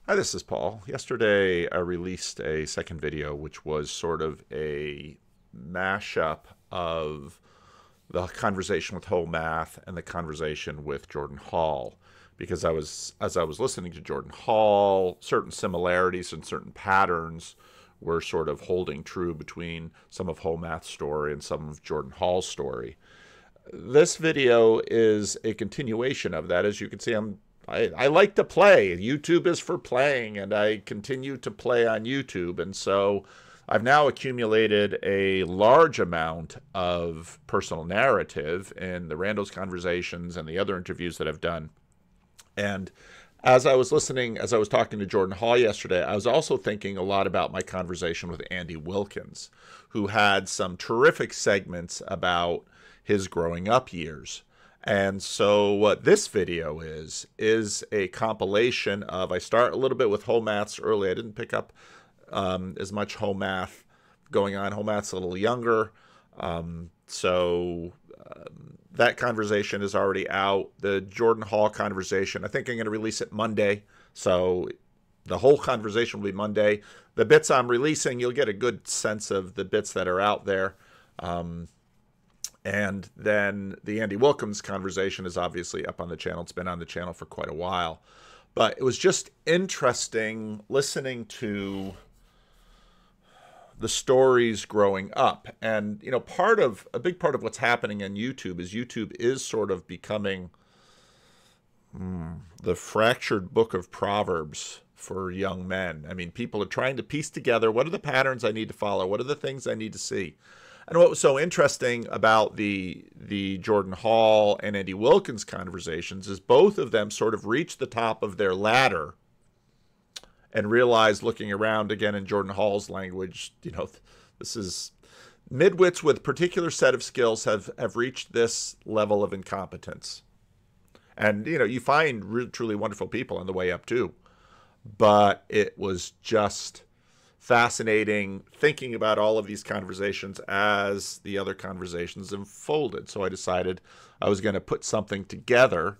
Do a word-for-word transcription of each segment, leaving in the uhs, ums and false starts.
Hi, this is Paul. Yesterday, I released a second video, which was sort of a mashup of the conversation with Whole Math and the conversation with Jordan Hall, because I was, as I was listening to Jordan Hall, certain similarities and certain patterns were sort of holding true between some of Whole Math's story and some of Jordan Hall's story. This video is a continuation of that. As you can see, I'm I, I like to play. YouTube is for playing, and I continue to play on YouTube. And so I've now accumulated a large amount of personal narrative in the Randall's conversations and the other interviews that I've done. And as I was listening, as I was talking to Jordan Hall yesterday, I was also thinking a lot about my conversation with Andy Wilkins, who had some terrific segments about his growing up years. And so what this video is, is a compilation of, I start a little bit with Whole Maths early. I didn't pick up um, as much Whole Math going on. Whole Math's a little younger. Um, so um, that conversation is already out. The Jordan Hall conversation, I think I'm going to release it Monday. So the whole conversation will be Monday. The bits I'm releasing, you'll get a good sense of the bits that are out there. Um, and then the Andy Wilkins conversation is obviously up on the channel. It's been on the channel for quite a while. But it was just interesting listening to the stories growing up. And, you know, part of, a big part of what's happening on YouTube is YouTube is sort of becoming mm, the fractured book of Proverbs for young men. I mean, people are trying to piece together, what are the patterns I need to follow? What are the things I need to see? And what was so interesting about the the Jordan Hall and Andy Wilkins conversations is both of them sort of reached the top of their ladder and realized, looking around again in Jordan Hall's language, you know, this is midwits with particular set of skills have have reached this level of incompetence. And you know, you find really, truly wonderful people on the way up too, but it was just fascinating thinking about all of these conversations as the other conversations unfolded. So I decided I was going to put something together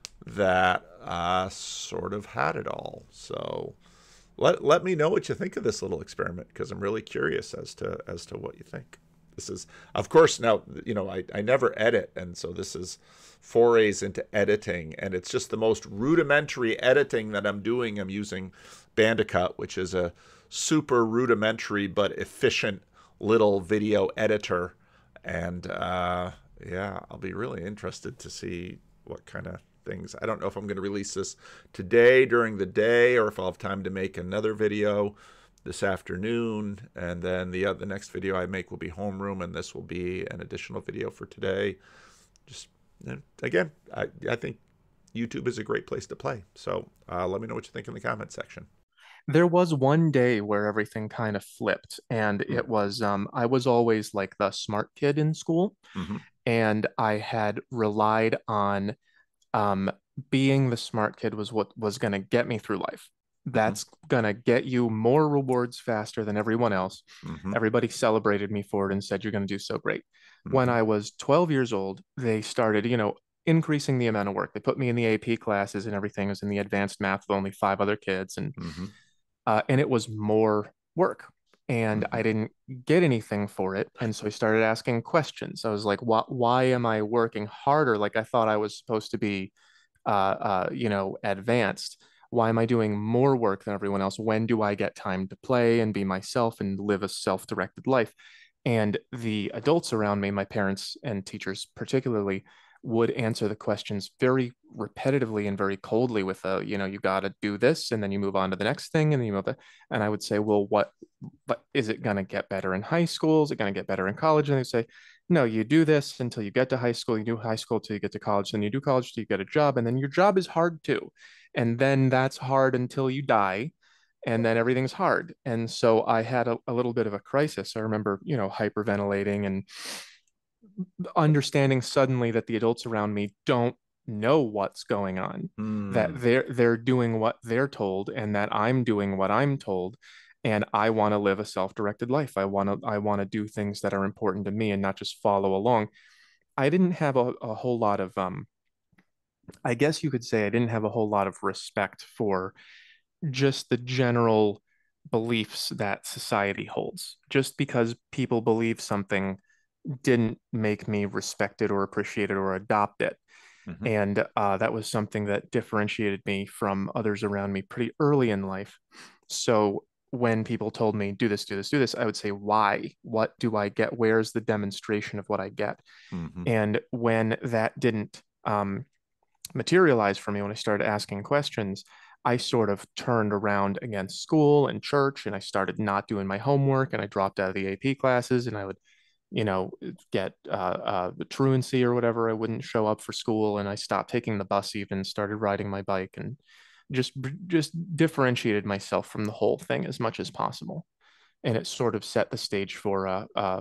that uh, sort of had it all. So let let me know what you think of this little experiment, because I'm really curious as to as to what you think. This is, of course, now, you know, I, I never edit, and so this is forays into editing, and it's just the most rudimentary editing that I'm doing. I'm using Bandicut, which is a super rudimentary but efficient little video editor. And uh, yeah, I'll be really interested to see what kind of things. I don't know if I'm going to release this today during the day or if I'll have time to make another video this afternoon. And then the, uh, the next video I make will be homeroom, and this will be an additional video for today. Just, again, I, I think YouTube is a great place to play. So uh, let me know what you think in the comment section. There was one day where everything kind of flipped, and it was um, I was always like the smart kid in school, Mm-hmm. and I had relied on um, being the smart kid was what was going to get me through life. Mm-hmm. That's going to get you more rewards faster than everyone else. Mm-hmm. Everybody celebrated me for it and said, "You're going to do so great." When Mm-hmm. I was twelve years old, they started, you know, increasing the amount of work. They put me in the A P classes and everything. I was in the advanced math with only five other kids, and Mm-hmm. uh, and it was more work. And Mm-hmm. I didn't get anything for it. And so I started asking questions. I was like, why, why am I working harder? Like I thought I was supposed to be, uh, uh, you know, advanced. Why am I doing more work than everyone else? When do I get time to play and be myself and live a self-directed life? And the adults around me, my parents and teachers particularly, would answer the questions very repetitively and very coldly with a, you know, you got to do this and then you move on to the next thing and then you move that. And I would say, well, what, but is it going to get better in high school? Is it going to get better in college? And they say, no, you do this until you get to high school. You do high school till you get to college. Then you do college till you get a job. And then your job is hard too. And then that's hard until you die. And then everything's hard. And so I had a, a little bit of a crisis. I remember, you know, hyperventilating and understanding suddenly that the adults around me don't know what's going on, that Mm. they're they're doing what they're told and that I'm doing what I'm told. And I want to live a self-directed life. I want to I want to do things that are important to me and not just follow along. I didn't have a, a whole lot of um I guess you could say I didn't have a whole lot of respect for just the general beliefs that society holds. Just because people believe something didn't make me respect it or appreciate it or adopt it. Hmm. And uh, that was something that differentiated me from others around me pretty early in life. So when people told me, do this, do this, do this, I would say, why? What do I get? Where's the demonstration of what I get? Hmm. And when that didn't um, materialize for me, when I started asking questions, I sort of turned around against school and church, and I started not doing my homework, and I dropped out of the A P classes, and I would, you know, get uh, uh, the truancy or whatever. I wouldn't show up for school, and I stopped taking the bus, even started riding my bike, and just just differentiated myself from the whole thing as much as possible. And it sort of set the stage for a a,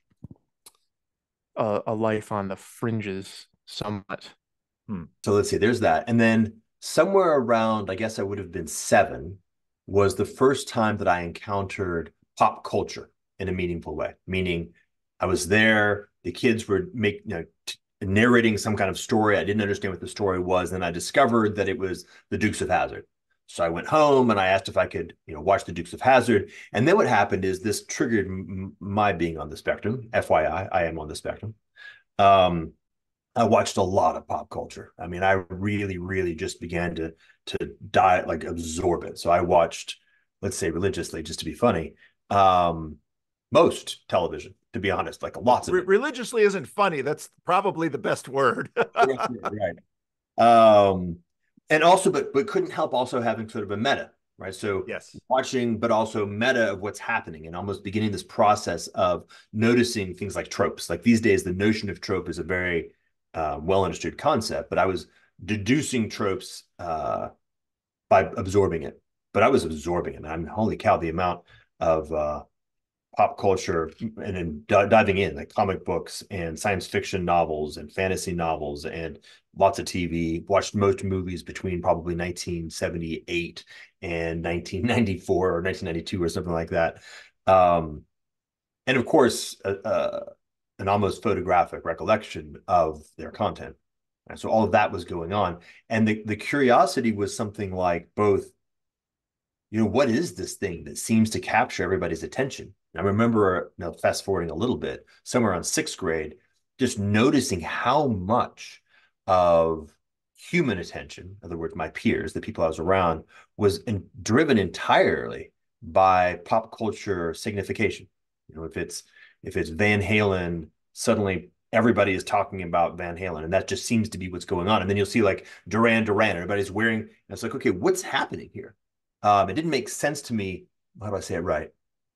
a a life on the fringes somewhat. Hmm. So let's see, there's that. And then somewhere around, I guess I would have been seven, was the first time that I encountered pop culture in a meaningful way. Meaning, I was there, the kids were make, you know, t- narrating some kind of story. I didn't understand what the story was. And I discovered that it was the Dukes of Hazzard. So I went home and I asked if I could, you know, watch the Dukes of Hazzard. And then what happened is this triggered m- my being on the spectrum. F Y I, I am on the spectrum. Um, I watched a lot of pop culture. I mean, I really, really just began to to die, like absorb it. So I watched, let's say religiously, just to be funny, um, most television, to be honest, like lots of Re- it. religiously isn't funny. That's probably the best word. Right. Um, and also, but but couldn't help also having sort of a meta, right? So Yes. watching, but also meta of what's happening and almost beginning this process of noticing things like tropes. Like these days, the notion of trope is a very uh, well understood concept, but I was deducing tropes uh, by absorbing it. But I was absorbing it. I'm holy cow, the amount of uh, pop culture and then d- diving in like comic books and science fiction novels and fantasy novels and lots of T V. Watched most movies between probably nineteen seventy-eight and nineteen ninety-four or nineteen ninety-two or something like that. Um, and of course, uh, uh, an almost photographic recollection of their content. And so all of that was going on. And the, the curiosity was something like both, you know, what is this thing that seems to capture everybody's attention? I remember, you know, fast forwarding a little bit, somewhere on sixth grade, just noticing how much of human attention, in other words, my peers, the people I was around, was in, driven entirely by pop culture signification. You know, if it's if it's Van Halen, suddenly everybody is talking about Van Halen, and that just seems to be what's going on. And then you'll see like Duran Duran, everybody's wearing, and it's like, okay, what's happening here? Um, it didn't make sense to me. How do I say it right?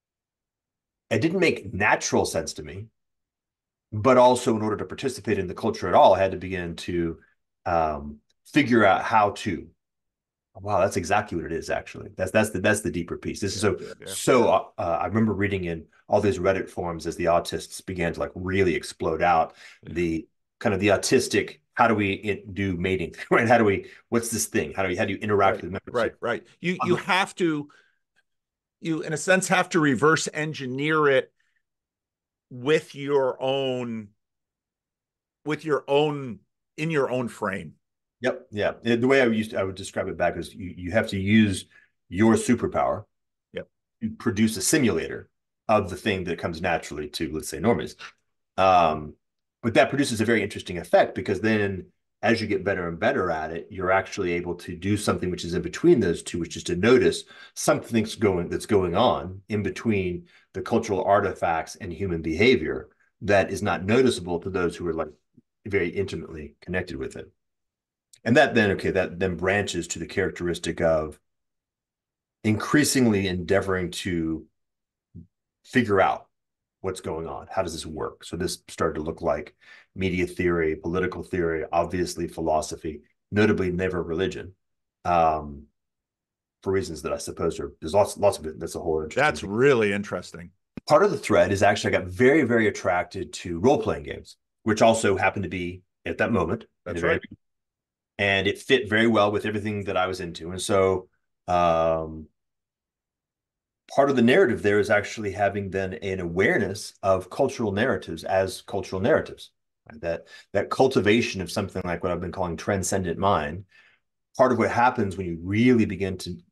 It didn't make natural sense to me, but also in order to participate in the culture at all, I had to begin to um, figure out how to. Wow, that's exactly what it is. Actually, that's that's the that's the deeper piece. This is so Yeah, yeah. so. Uh, I remember reading in all these Reddit forums as the autists began to like really explode out Yeah. the kind of the autistic. How do we do mating? Right? How do we? What's this thing? How do you how do you interact Right, with members? right, right. You you Um, have to you in a sense have to reverse engineer it with your own with your own in your own frame. Yep. Yeah. The way I used to, I would describe it back is you, you have to use your superpower Yep. to produce a simulator of the thing that comes naturally to, let's say, normies. Um, but that produces a very interesting effect because then as you get better and better at it, you're actually able to do something which is in between those two, which is to notice something's going that's going on in between the cultural artifacts and human behavior that is not noticeable to those who are like very intimately connected with it. And that then, okay, that then branches to the characteristic of increasingly endeavoring to figure out what's going on. How does this work? So this started to look like media theory, political theory, obviously philosophy, notably never religion, um, for reasons that I suppose are there's lots lots of it. That's a whole interesting That's thing. really interesting. Part of the thread is actually I got very very attracted to role playing games, which also happened to be at that moment. That's very, right. and it fit very well with everything that I was into. And so um, part of the narrative there is actually having then an awareness of cultural narratives as cultural narratives. Right? That that cultivation of something like what I've been calling transcendent mind. Part of what happens when you really begin to to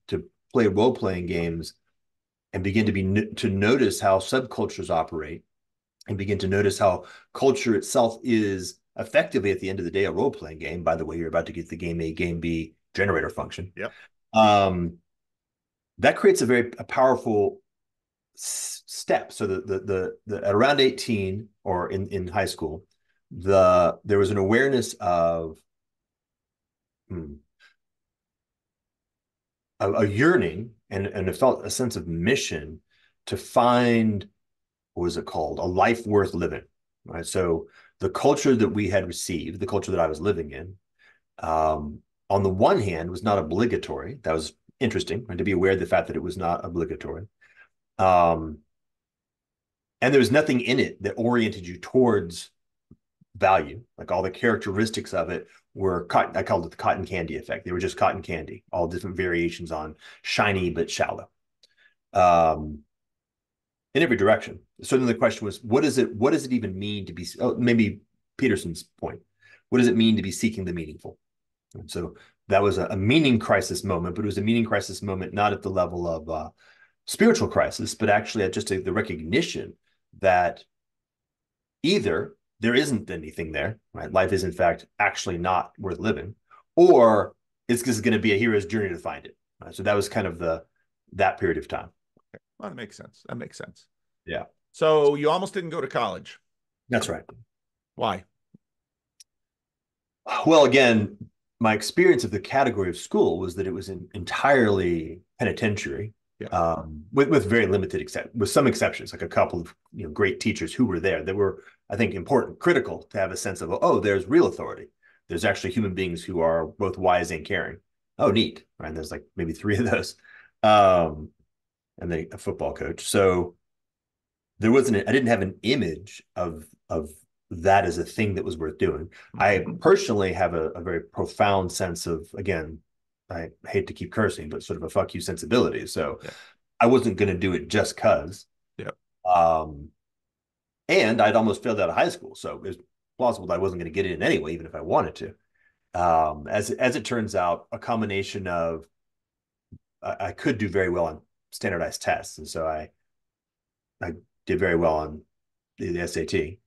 play role-playing games and begin to be to notice how subcultures operate and begin to notice how culture itself is effectively at the end of the day a role-playing game. By the way, you're about to get the game A, game B generator function. Yep. Um, that creates a very a powerful step. So the, the the the at around eighteen or in in high school, the there was an awareness of hmm, a, a yearning and and it felt a sense of mission to find, what was it called, a life worth living, right? So the culture that we had received, the culture that I was living in, um, on the one hand was not obligatory. That was interesting, and to be aware of the fact that it was not obligatory. Um, and there was nothing in it that oriented you towards value. Like all the characteristics of it were cotton, I called it the cotton candy effect. They were just cotton candy, all different variations on shiny but shallow. Um, in every direction. So then the question was, what is it, what does it even mean to be, oh, maybe Peterson's point, what does it mean to be seeking the meaningful? And so that was a, a meaning crisis moment, but it was a meaning crisis moment, not at the level of uh, spiritual crisis, but actually at just a, the recognition that either there isn't anything there, right? Life is in fact actually not worth living, or it's just going to be a hero's journey to find it. Right? So that was kind of the, that period of time. Okay. Well, that makes sense. That makes sense. Yeah. So you almost didn't go to college. That's right. Why? Well, again, my experience of the category of school was that it was in, entirely penitentiary, yeah. um, with, with very limited, except with some exceptions, like a couple of you know great teachers who were there that were, I think, important, critical to have a sense of, oh, there's real authority. There's actually human beings who are both wise and caring. Oh, neat. Right. And there's like maybe three of those. Um, and they, a football coach. So there wasn't, a, I didn't have an image of, of that as a thing that was worth doing. Mm-hmm. I personally have a, a very profound sense of, again, I hate to keep cursing, but sort of a fuck you sensibility. So yeah. I wasn't going to do it just cause. Yeah. Um, and I'd almost failed out of high school. So it was plausible that I wasn't going to get in anyway, even if I wanted to. Um, as, as it turns out, a combination of, I, I could do very well on standardized tests. And so I, I did very well on the, the S A T.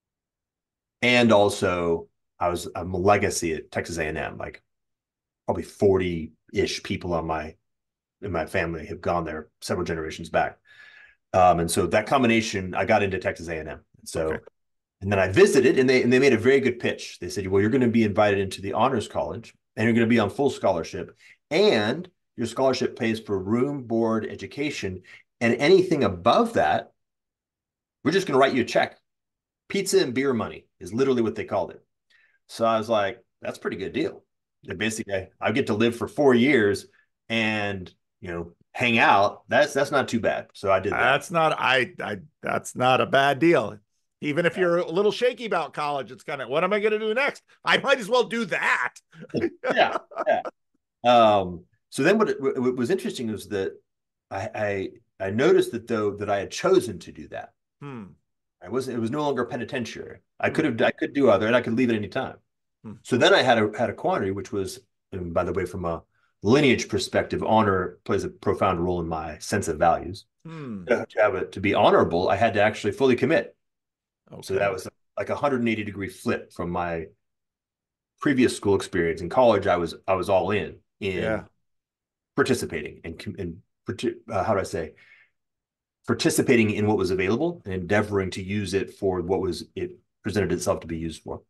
And also I was, I'm a legacy at Texas A and M, like probably forty-ish people on my, in my family have gone there several generations back. Um, and so that combination, I got into Texas A and M. So, okay. And then I visited and they, and they made a very good pitch. They said, well, you're going to be invited into the honors college and you're going to be on full scholarship, and your scholarship pays for room, board, education, and anything above that, we're just going to write you a check. Pizza and beer money is literally what they called it. So I was like, that's a pretty good deal. And basically, I get to live for four years and, you know, hang out. That's that's not too bad. So I did that. That's not I I that's not a bad deal. Even if you're a little shaky about college, it's kind of, what am I going to do next? I might as well do that. yeah, yeah. Um, so then what, it, what was interesting was that I, I I noticed that though that I had chosen to do that. Hmm. I wasn't, it was no longer penitentiary. I could have, I could do other, and I could leave at any time. Hmm. So then I had a, had a quandary, which was, and by the way, from a lineage perspective, honor plays a profound role in my sense of values. Hmm. To have it, to be honorable, I had to actually fully commit. Okay. So that was like a one hundred eighty degree flip from my previous school experience. In college, I was, I was all in, in yeah. participating and, and uh, how do I say, participating in what was available and endeavoring to use it for what was it presented itself to be used for.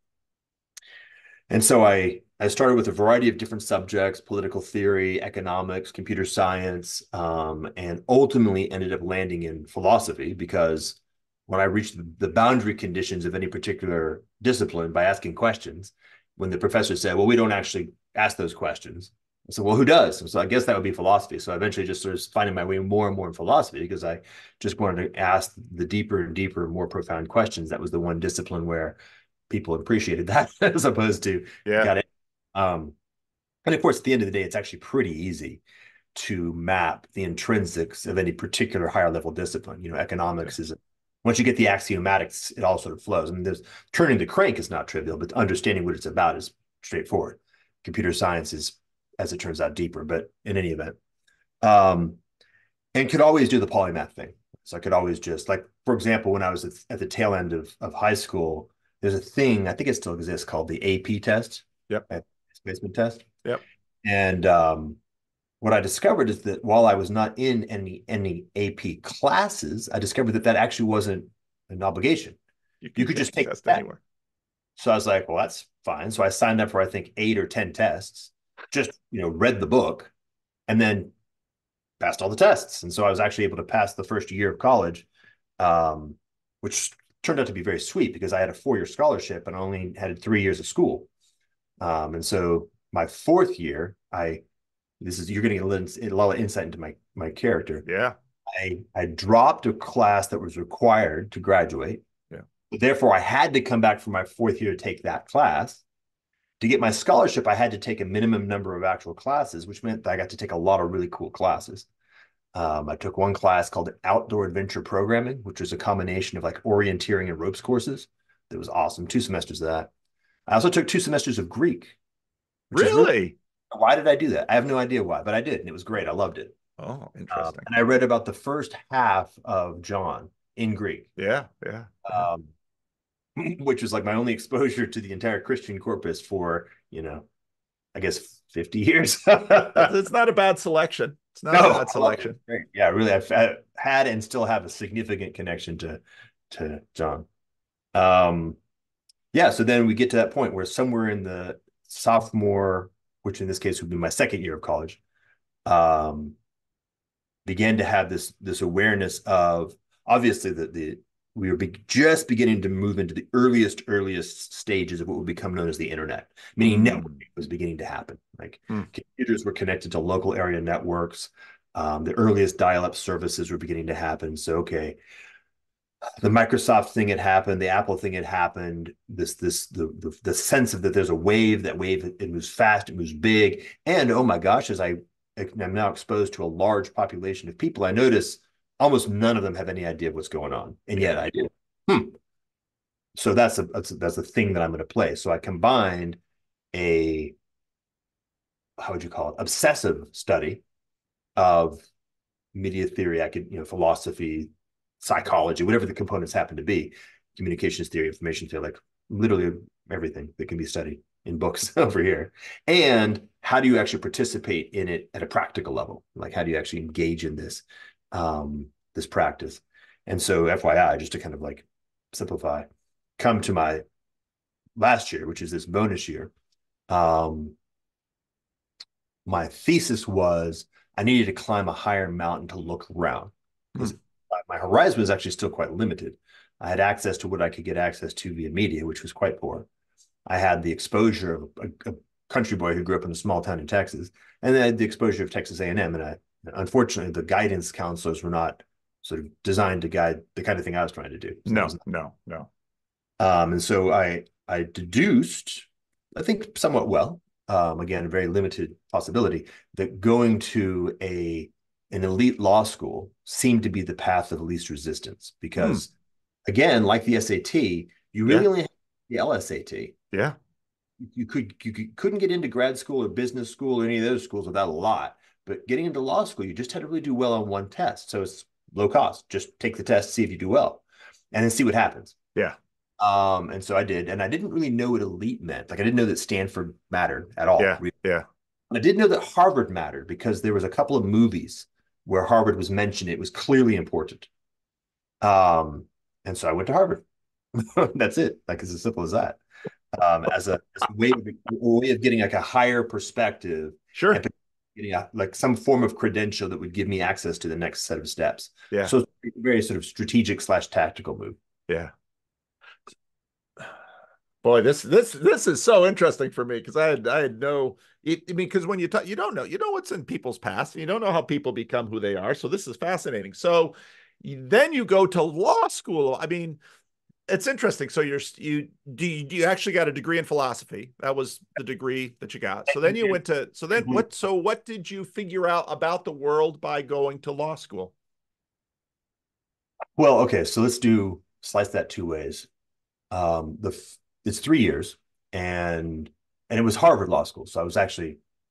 And so I, I started with a variety of different subjects, political theory, economics, computer science, um, and ultimately ended up landing in philosophy, because when I reached the boundary conditions of any particular discipline by asking questions, when the professor said, well, we don't actually ask those questions, I said, well, who does? And so I guess that would be philosophy. So I eventually just started finding my way more and more in philosophy, because I just wanted to ask the deeper and deeper, more profound questions. That was the one discipline where people appreciated that as opposed to yeah. got it. Um, and of course, at the end of the day, it's actually pretty easy to map the intrinsics of any particular higher level discipline. You know, economics okay. is, once you get the axiomatics, it all sort of flows. I mean, there's turning the crank is not trivial, but understanding what it's about is straightforward. Computer science is, as it turns out, deeper, but in any event. Um, and could always do the polymath thing. So I could always just like, for example, when I was at, at the tail end of, of high school, there's a thing, I think it still exists, called the A P test, Yep. placement test. Yep. And um, what I discovered is that while I was not in any any A P classes, I discovered that that actually wasn't an obligation. You, You could just take test that. anywhere. So I was like, well, that's fine. So I signed up for, I think, eight or ten tests, just, you know, read the book, and then passed all the tests. And so I was actually able to pass the first year of college, um, which turned out to be very sweet because I had a four-year scholarship and I only had three years of school. Um, and so my fourth year, I this is you're getting a little, a lot of insight into my my character. Yeah. I I dropped a class that was required to graduate. Yeah. Therefore, I had to come back for my fourth year to take that class. To get my scholarship, I had to take a minimum number of actual classes, which meant that I got to take a lot of really cool classes. Um, I took one class called Outdoor Adventure Programming, which was a combination of like orienteering and ropes courses. That was awesome. Two semesters of that. I also took two semesters of Greek. Really? really? Why did I do that? I have no idea why, but I did, and it was great. I loved it. Oh, Um, interesting. and I read about the first half of John in Greek. Yeah, yeah. yeah. Um, which was like my only exposure to the entire Christian corpus for, you know, I guess fifty years. It's not a bad selection. It's not No, a bad selection. Great. Yeah, really, I've had and still have a significant connection to to John. Um, yeah, so then we get to that point where somewhere in the sophomore, which in this case would be my second year of college, um, began to have this this awareness of obviously that the we were be, just beginning to move into the earliest earliest stages of what would become known as the internet, meaning mm. networking was beginning to happen. Like mm. computers were connected to local area networks. Um, the earliest dial-up services were beginning to happen. So okay, the Microsoft thing had happened, the Apple thing had happened. This this the the, the sense of that there's a wave. That wave it, it moves fast, it moves big, and oh my gosh, as I I'm now exposed to a large population of people, I notice almost none of them have any idea of what's going on, and yet I do. Hmm. So that's a that's a, that's a thing that I'm going to play. So I combined a how would you call it obsessive study of media theory, I could you know philosophy, psychology, whatever the components happen to be, communications theory, information theory, like literally everything that can be studied in books over here. And how do you actually participate in it at a practical level? Like, how do you actually engage in this, um, this practice? And so F Y I, just to kind of like simplify, come to my last year, which is this bonus year. Um, my thesis was I needed to climb a higher mountain to look around because hmm. my horizon was actually still quite limited. I had access to what I could get access to via media, which was quite poor. I had the exposure of a, a country boy who grew up in a small town in Texas, and then I had the exposure of Texas A and M. And I, unfortunately, the guidance counselors were not sort of designed to guide the kind of thing I was trying to do. So no, no, no. Um, and so I, I deduced, I think somewhat well, um, again, a very limited possibility, that going to a an elite law school seemed to be the path of least resistance because, hmm. again, like the S A T, you really yeah. only have the L S A T. Yeah. You could you could, couldn't get into grad school or business school or any of those schools without a lot. But getting into law school, you just had to really do well on one test. So it's low cost. Just take the test, see if you do well, and then see what happens. Yeah. Um, and so I did. And I didn't really know what elite meant. Like I didn't know that Stanford mattered at all. Yeah. Really. Yeah. I did know that Harvard mattered because there was a couple of movies where Harvard was mentioned. It was clearly important. Um, and so I went to Harvard. That's it. Like it's as simple as that. Um, as a, as a way of a way of getting like a higher perspective, sure, and getting a, like some form of credential that would give me access to the next set of steps. Yeah. So it's a very sort of strategic slash tactical move. Yeah. Boy, this this this is so interesting for me because I had I had no. It, I mean, because when you talk, you don't know you know what's in people's past, and you don't know how people become who they are. So this is fascinating. So then you go to law school. I mean. It's interesting. So you're you do you, do you actually got a degree in philosophy? That was the degree that you got. So then you went to so then what so what did you figure out about the world by going to law school? Well, okay, so let's do slice that two ways. Um, the it's three years, and and it was Harvard Law School. So I was actually at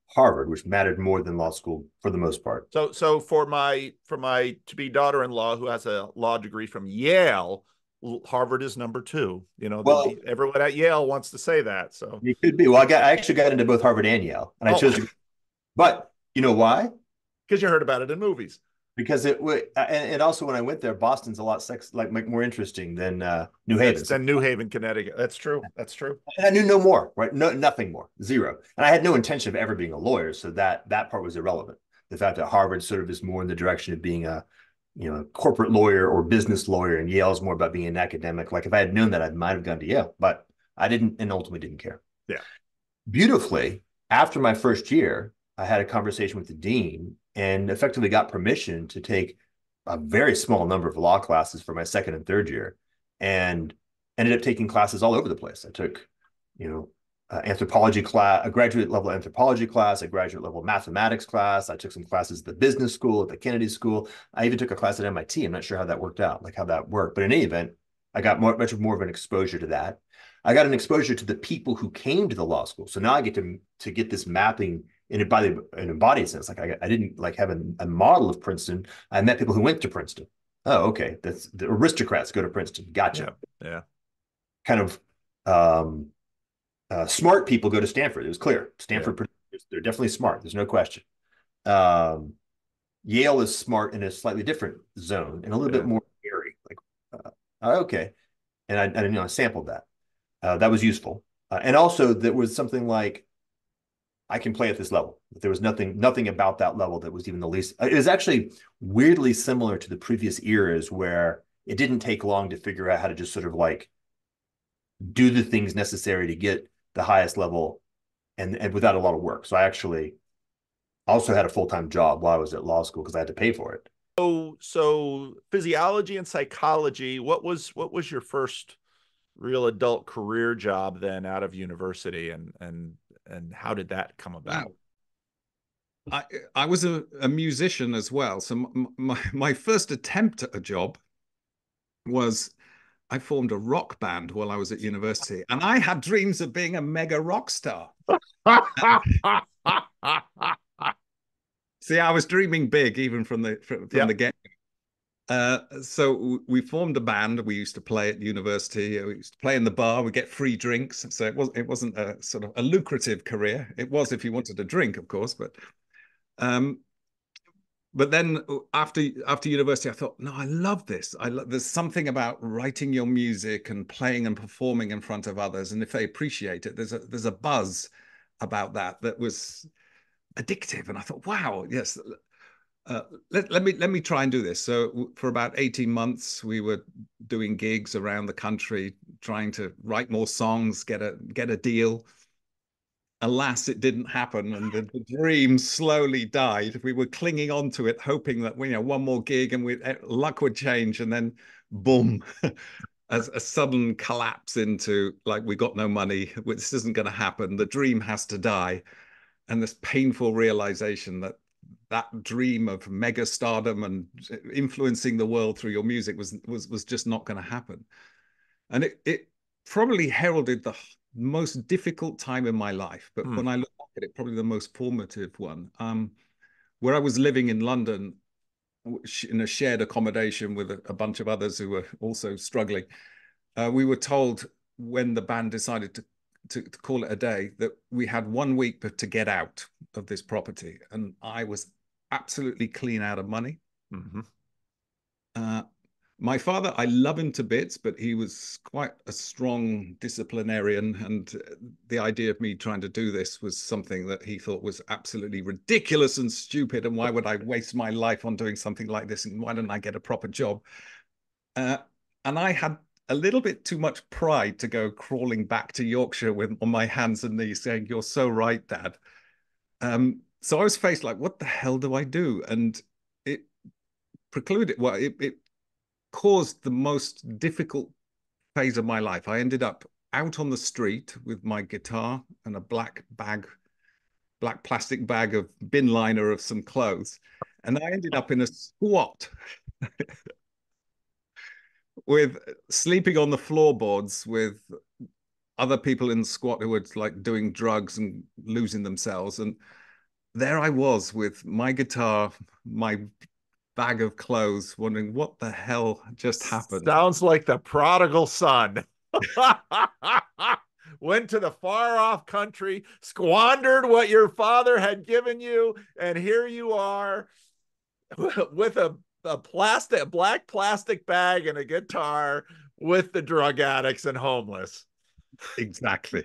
Harvard, which mattered more than law school for the most part. So, so for my for my to-be daughter-in-law who has a law degree from Yale, Harvard is number two. You know, Well, the, everyone at Yale wants to say that. So it could be. Well, I got I actually got into both Harvard and Yale, and I oh. chose to. But you know why? Because you heard about it in movies. Because it would, and also when I went there, Boston's a lot sex like more interesting than uh, New Haven. Than New Haven, Connecticut. That's true. That's true. And I knew no more, right? No, nothing more, zero. And I had no intention of ever being a lawyer, so that that part was irrelevant. The fact that Harvard sort of is more in the direction of being a, you know, corporate lawyer or business lawyer, and Yale is more about being an academic. Like if I had known that, I might have gone to Yale, but I didn't, and ultimately didn't care. Yeah. Beautifully, after my first year, I had a conversation with the dean and effectively got permission to take a very small number of law classes for my second and third year, and ended up taking classes all over the place. I took, you know, uh, anthropology class, a graduate level anthropology class, a graduate level mathematics class. I took some classes at the business school, at the Kennedy School. I even took a class at M I T. I'm not sure how that worked out, like how that worked. But in any event, I got more, much more of an exposure to that. I got an exposure to the people who came to the law school. So now I get to, to get this mapping in a body, an embodied sense. Like I, I didn't like have a, a model of Princeton. I met people who went to Princeton. Oh, okay. That's the aristocrats go to Princeton. Gotcha. Yeah. yeah. Kind of um, uh, smart people go to Stanford. It was clear. Stanford, yeah. They're definitely smart. There's no question. Um, Yale is smart in a slightly different zone and a little yeah. bit more airy. Like, uh, okay. And I, I, you know, I sampled that. Uh, that was useful. Uh, and also there was something like, I can play at this level. There was nothing, nothing about that level that was even the least. It was actually weirdly similar to the previous eras where it didn't take long to figure out how to just sort of like do the things necessary to get the highest level and, and without a lot of work. So I actually also had a full-time job while I was at law school because I had to pay for it. So, so physiology and psychology, what was, what was your first real adult career job then out of university, and, and, and how did that come about? I, I was a, a musician as well. So my, my first attempt at a job was I formed a rock band while I was at university, and I had dreams of being a mega rock star. See, I was dreaming big even from the from, from yep. the get. Uh, so we formed a band. We used to play at university. We used to play in the bar. We get free drinks. So it was it wasn't a sort of a lucrative career. It was if you wanted a drink, of course. But um, but then after after university, I thought, no, I love this. I love, there's something about writing your music and playing and performing in front of others, and if they appreciate it, there's a there's a buzz about that that was addictive. And I thought, wow, yes. Uh, let, let me let me try and do this. So for about eighteen months, we were doing gigs around the country, trying to write more songs, get a get a deal. Alas, it didn't happen, and the, the dream slowly died. We were clinging on to it, hoping that, you know, one more gig and we, luck would change, and then boom, as a sudden collapse into like, we got no money. This isn't going to happen. The dream has to die, and this painful realization that that dream of mega stardom and influencing the world through your music was was was just not going to happen. And it it probably heralded the most difficult time in my life, but hmm. when I look back at it, probably the most formative one. Um, where I was living in London in a shared accommodation with a, a bunch of others who were also struggling, uh, we were told when the band decided to To, to call it a day, that we had one week to get out of this property, and I was absolutely clean out of money. Mm-hmm. uh, my father, I love him to bits, but he was quite a strong disciplinarian, and the idea of me trying to do this was something that he thought was absolutely ridiculous and stupid, and why would I waste my life on doing something like this, and why don't I get a proper job? Uh, and I had a little bit too much pride to go crawling back to Yorkshire with on my hands and knees saying, "You're so right, Dad." Um, so I was faced like, what the hell do I do? And it precluded, well, it, it caused the most difficult phase of my life. I ended up out on the street with my guitar and a black bag, black plastic bag of bin liner of some clothes. And I ended up in a squat with sleeping on the floorboards with other people in the squat who were like doing drugs and losing themselves. And there I was with my guitar, my bag of clothes, wondering what the hell just happened. Sounds like the prodigal son. Went to the far off country, squandered what your father had given you, and here you are with a, a plastic, a black plastic bag and a guitar with the drug addicts and homeless. Exactly.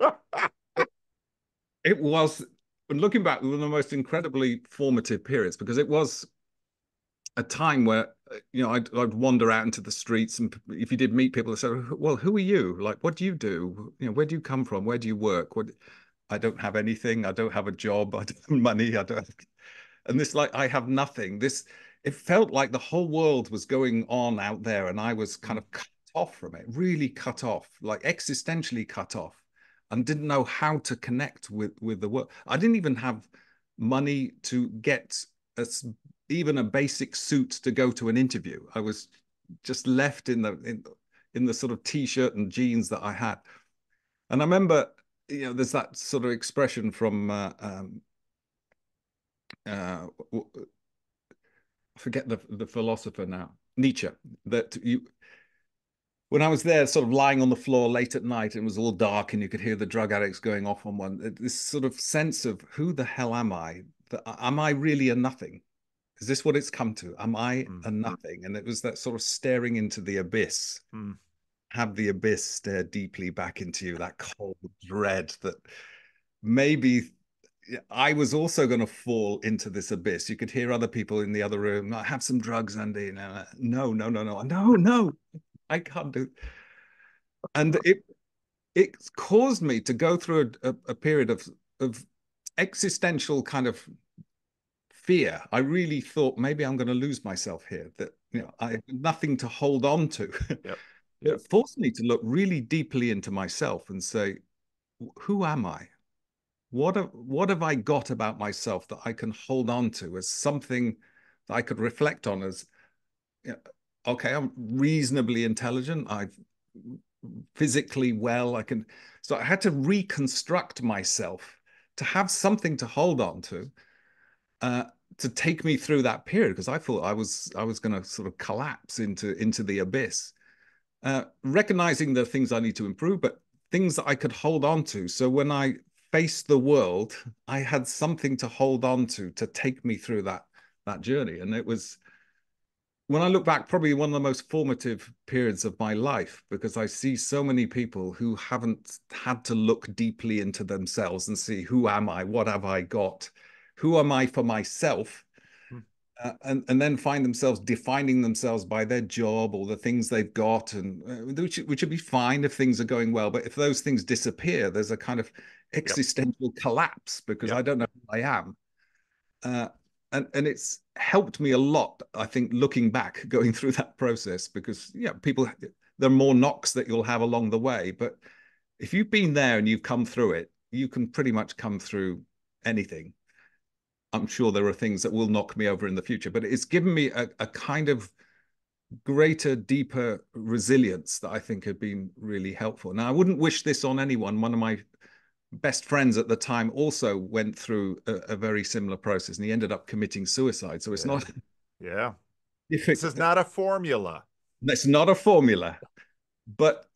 It was, looking back, one of the most incredibly formative periods, because it was a time where, you know, I'd, I'd wander out into the streets, and if you did meet people, they said, well, who are you? Like, what do you do? You know, where do you come from? Where do you work? What? I don't have anything. I don't have a job. I don't have money. I don't have... And this, like, I have nothing. This, it felt like the whole world was going on out there, and I was kind of cut off from it, really cut off, like existentially cut off, and didn't know how to connect with, with the world. I didn't even have money to get a even a basic suit to go to an interview. I was just left in the in, in the sort of t-shirt and jeans that I had. And I remember, you know, there's that sort of expression from uh, um, uh, I forget the the philosopher now, Nietzsche, that you, when I was there, sort of lying on the floor late at night, and it was all dark, and you could hear the drug addicts going off on one. This sort of sense of, who the hell am I? That, am I really a nothing? Is this what it's come to? Am I mm. a nothing? And it was that sort of staring into the abyss. Mm. Have the abyss stare deeply back into you, that cold dread that maybe I was also going to fall into this abyss. You could hear other people in the other room, I have some drugs, Andy. No, no, no, no, no, no, no, I can't do. And it it caused me to go through a, a, a period of, of existential kind of fear. I really thought, maybe I'm going to lose myself here, that, you know, I have nothing to hold on to. Yep. Yep. It forced me to look really deeply into myself and say, who am I? What have, what have I got about myself that I can hold on to as something that I could reflect on as, you know, okay, I'm reasonably intelligent, I'm physically well, I can. So I had to reconstruct myself to have something to hold on to, uh, to take me through that period, because I thought I was I was going to sort of collapse into into the abyss. Uh, recognizing the things I need to improve, but things that I could hold on to. So when I faced the world, I had something to hold on to to take me through that that journey. And it was, when I look back, probably one of the most formative periods of my life, because I see so many people who haven't had to look deeply into themselves and see, who am I? What have I got? Who am I for myself? Hmm. Uh, and, and then find themselves defining themselves by their job or the things they've got, and uh, which, which would be fine if things are going well. But if those things disappear, there's a kind of existential yep. collapse, because yep. I don't know who I am. Uh, and, and it's helped me a lot, I think, looking back, going through that process, because, yeah, people, there are more knocks that you'll have along the way. But if you've been there and you've come through it, you can pretty much come through anything. I'm sure there are things that will knock me over in the future, but it's given me a, a kind of greater, deeper resilience that I think had been really helpful. Now, I wouldn't wish this on anyone. One of my best friends at the time also went through a, a very similar process, and he ended up committing suicide. So it's yeah. not. Yeah. If it, this is not a formula. It's not a formula, but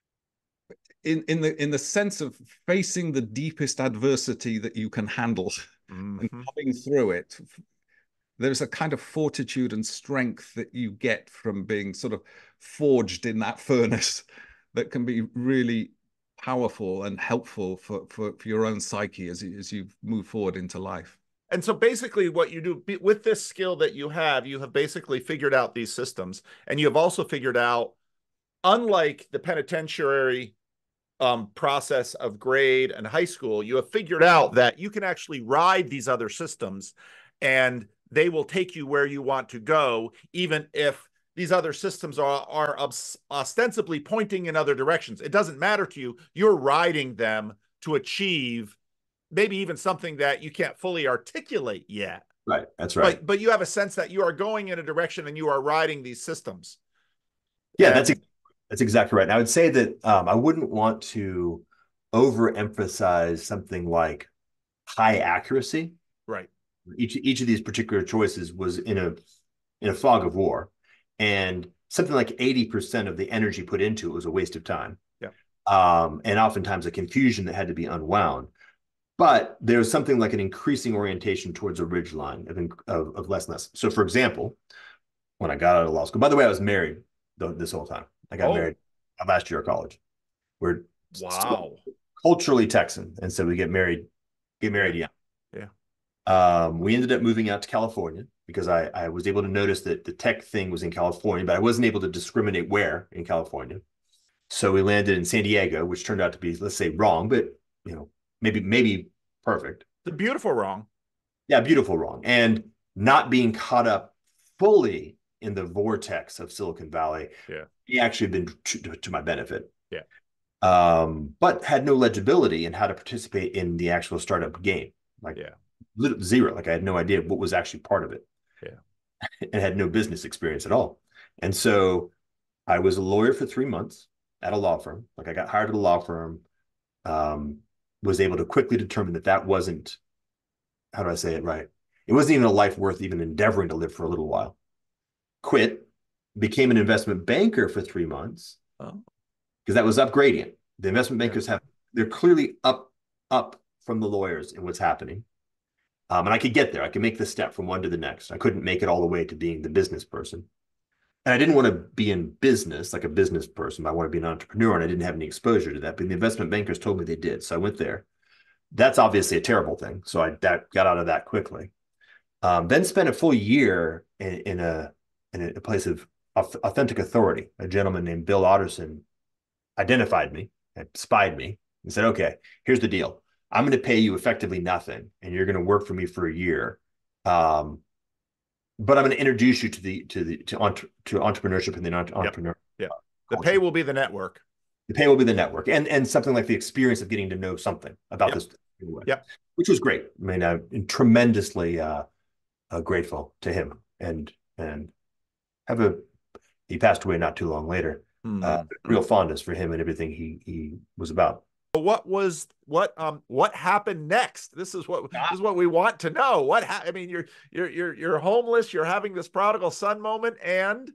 in, in the in the sense of facing the deepest adversity that you can handle, mm-hmm. and coming through it, there's a kind of fortitude and strength that you get from being sort of forged in that furnace that can be really powerful and helpful for, for, for your own psyche as you, as you move forward into life. And so basically what you do with this skill that you have, you have basically figured out these systems, and you have also figured out, unlike the penitentiary um, process of grade and high school, you have figured out that you can actually ride these other systems, and they will take you where you want to go, even if these other systems are, are ostensibly pointing in other directions. It doesn't matter to you. You're riding them to achieve maybe even something that you can't fully articulate yet. Right, that's right. But, but you have a sense that you are going in a direction and you are riding these systems. Yeah, and that's, that's exactly right. And I would say that um, I wouldn't want to overemphasize something like high accuracy, Right. Each each of these particular choices was in a in a fog of war, and something like eighty percent of the energy put into it was a waste of time. Yeah. Um, and oftentimes a confusion that had to be unwound. But there's something like an increasing orientation towards a ridgeline of, of, of less and less. So, for example, when I got out of law school, by the way, I was married this whole time. I got oh. married last year of college. We're wow, culturally Texan, and so we get married, get married young. Yeah. Um, we ended up moving out to California because I, I was able to notice that the tech thing was in California, but I wasn't able to discriminate where in California. So we landed in San Diego, which turned out to be, let's say, wrong, but you know, maybe maybe perfect. It's a beautiful wrong. Yeah, beautiful wrong, and not being caught up fully in the vortex of Silicon Valley. Yeah, he actually been to, to my benefit. Yeah, um, but had no legibility in how to participate in the actual startup game. Like, yeah, little, zero. Like, I had no idea what was actually part of it. Yeah, and had no business experience at all. And so, I was a lawyer for three months at a law firm. Like, I got hired at a law firm. Um, was able to quickly determine that that wasn't, how do I say it right? It wasn't even a life worth even endeavoring to live for a little while. Quit, became an investment banker for three months. Oh. Because that was up gradient. The investment bankers have, they're clearly up, up from the lawyers in what's happening. Um, and I could get there. I could make the step from one to the next. I couldn't make it all the way to being the business person. And I didn't want to be in business, like a business person. I want to be an entrepreneur, and I didn't have any exposure to that. But the investment bankers told me they did. So I went there. That's obviously a terrible thing. So I that, got out of that quickly. Um, then spent a full year in, in, a, in a place of authentic authority. A gentleman named Bill Otterson identified me, spied me, and said, okay, here's the deal. I'm going to pay you effectively nothing, and you're going to work for me for a year. Um, but I'm going to introduce you to the to the to, entre, to entrepreneurship and the entrepreneur. Yeah, the culture. Pay will be the network. The pay will be the network, and and something like the experience of getting to know something about yep. this. Yeah, which was great. I mean, I'm tremendously uh, uh, grateful to him, and and have a. He passed away not too long later. Mm-hmm. Uh, real fondness for him and everything he he was about. What was what um what happened next? This is what this is what we want to know. What ha I mean, you're you're you're you're homeless. You're having this prodigal son moment, and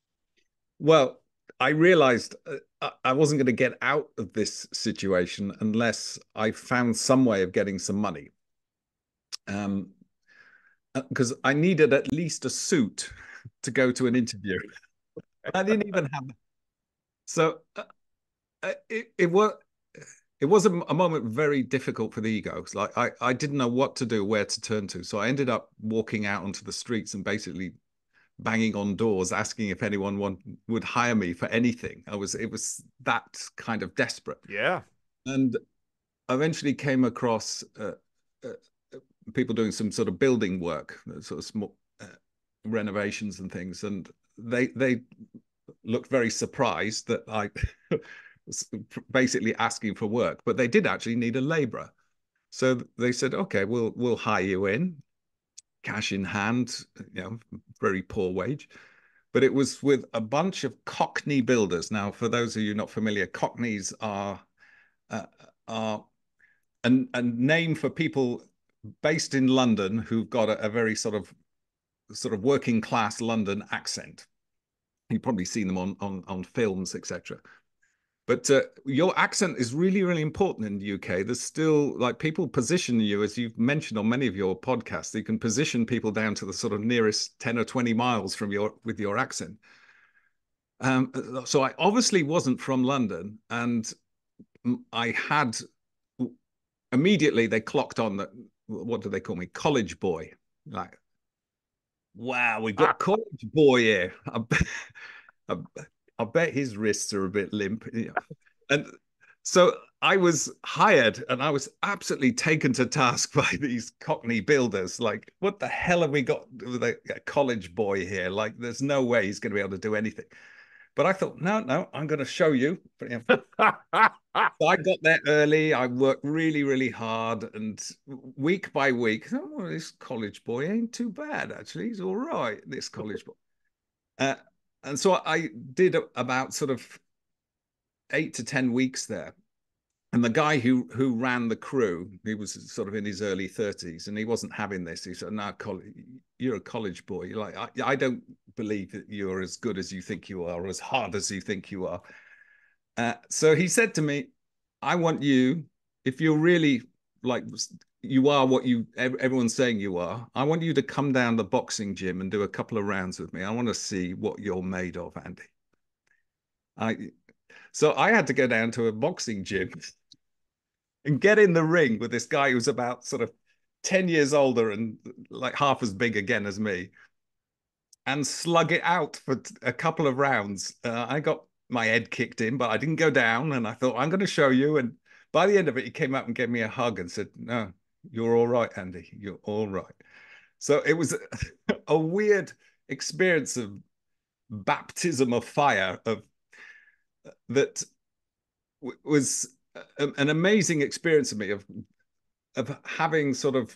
well, I realized uh, I wasn't going to get out of this situation unless I found some way of getting some money. Um, because I needed at least a suit to go to an interview. I didn't even have. So uh, it it was. It was a, a moment very difficult for the egos. Like I, I didn't know what to do, where to turn to. So I ended up walking out onto the streets and basically banging on doors, asking if anyone want, would hire me for anything. I was, it was that kind of desperate. Yeah. And I eventually came across uh, uh, people doing some sort of building work, sort of small uh, renovations and things. And they, they looked very surprised that I... basically asking for work, but they did actually need a laborer. So they said, okay, we'll we'll hire you in, cash in hand, you know, very poor wage. But it was with a bunch of Cockney builders. Now, for those of you not familiar, Cockneys are uh, are a, a name for people based in London who've got a, a very sort of sort of working class London accent. You've probably seen them on on on films, et cetera. But uh, your accent is really, really important in the U K. There's still, like, people position you, as you've mentioned on many of your podcasts, you can position people down to the sort of nearest ten or twenty miles from your, with your accent. Um, so I obviously wasn't from London, and I had, immediately they clocked on that, what do they call me? College boy. Like, wow, we got college boy here. I bet, I, I bet his wrists are a bit limp. And so I was hired, and I was absolutely taken to task by these Cockney builders. Like, what the hell have we got with a, a college boy here? Like, there's no way he's going to be able to do anything. But I thought, no, no, I'm going to show you. So I got there early. I worked really, really hard. And week by week, oh, this college boy ain't too bad, actually. He's all right, this college boy. Uh, And so I did about sort of eight to ten weeks there. And the guy who who ran the crew, he was sort of in his early thirties, and he wasn't having this. He said, "No, college, you're a college boy. You're like, I, I don't believe that you're as good as you think you are, or as hard as you think you are." Uh, so he said to me, "I want you, if you're really like you are what you everyone's saying you are, I want you to come down the boxing gym and do a couple of rounds with me. I want to see what you're made of, Andy." I so I had to go down to a boxing gym and get in the ring with this guy who's about sort of ten years older and like half as big again as me, and slug it out for a couple of rounds. Uh, I got my head kicked in, but I didn't go down. And I thought, I'm going to show you. And by the end of it, he came up and gave me a hug and said, "No, you're all right, Andy. You're all right." So it was a, a weird experience of baptism of fire of that was an amazing experience of me of of having sort of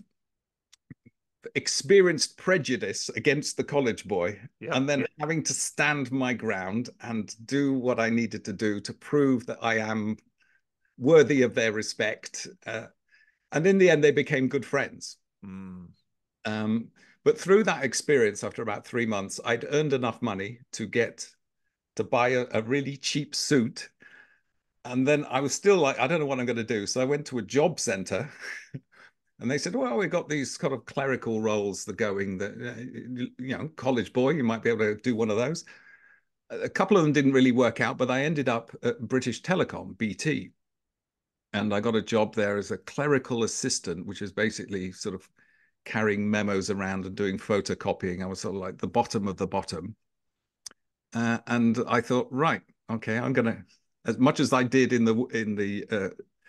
experienced prejudice against the college boy, yep. and then having to stand my ground and do what I needed to do to prove that I am worthy of their respect. Uh, and in the end, they became good friends. Mm. Um, but through that experience, after about three months, I'd earned enough money to get to buy a, a really cheap suit. And then I was still like, I don't know what I'm going to do. So I went to a job center and they said, well, we've got these kind of clerical roles that are going that, you know, college boy, you might be able to do one of those. A couple of them didn't really work out, but I ended up at British Telecom, B T. And I got a job there as a clerical assistant, which is basically sort of carrying memos around and doing photocopying. I was sort of like the bottom of the bottom. Uh, and I thought, right, okay, I'm going to, as much as I did in the in the uh,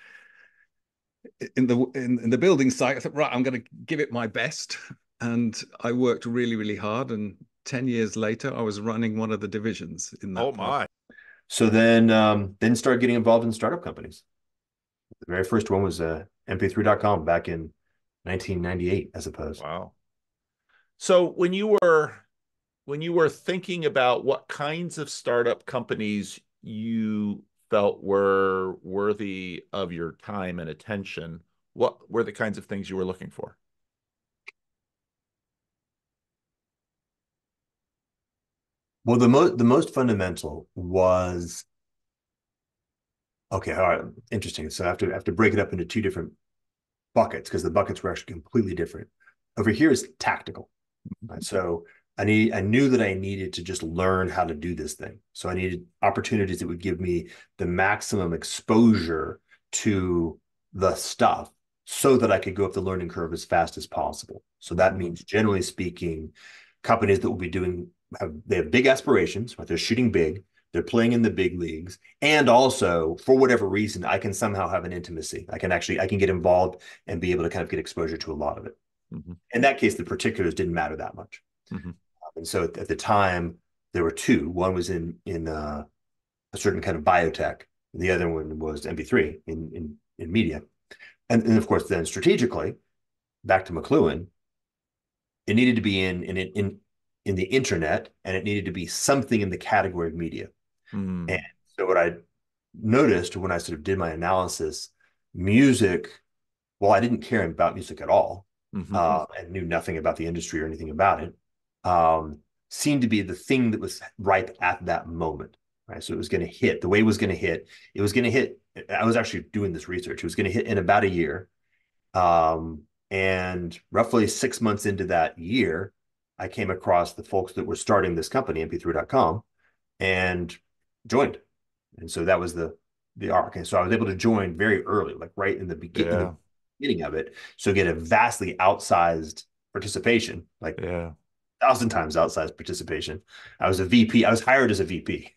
in the in, in the building site, I thought, right, I'm going to give it my best, and I worked really, really hard. And ten years later, I was running one of the divisions in that. Oh my! part. So then, um, then started getting involved in startup companies. The very first one was uh, M P three dot com back in nineteen ninety-eight, I suppose. Wow! So when you were when you were thinking about what kinds of startup companies you felt were worthy of your time and attention, what were the kinds of things you were looking for? Well, the most the most fundamental was, okay, all right, interesting. So I have to I have to break it up into two different buckets because the buckets were actually completely different. Over here is tactical. Right? So I need I knew that I needed to just learn how to do this thing. So I needed opportunities that would give me the maximum exposure to the stuff so that I could go up the learning curve as fast as possible. So that means, generally speaking, companies that will be doing have they have big aspirations, right? They're shooting big, they're playing in the big leagues, and also for whatever reason, I can somehow have an intimacy. I can actually I can get involved and be able to kind of get exposure to a lot of it. Mm-hmm. In that case, the particulars didn't matter that much. Mm-hmm. And so at, at the time, there were two. One was in in uh, a certain kind of biotech. The other one was M P three in in, in media. And, and of course, then strategically, back to McLuhan, it needed to be in in in in the internet, and it needed to be something in the category of media. Mm. And so what I noticed when I sort of did my analysis, music, well, I didn't care about music at all, mm-hmm. uh, and knew nothing about the industry or anything about it. Um, seemed to be the thing that was ripe at that moment, right? So it was going to hit the way it was going to hit. It was going to hit. I was actually doing this research. It was going to hit in about a year. Um, and roughly six months into that year, I came across the folks that were starting this company, M P three dot com, and joined. And so that was the, the arc. And so I was able to join very early, like right in the beginning, yeah. the beginning of it. So get a vastly outsized participation, like yeah. thousand times outsized participation. I was a V P. I was hired as a V P.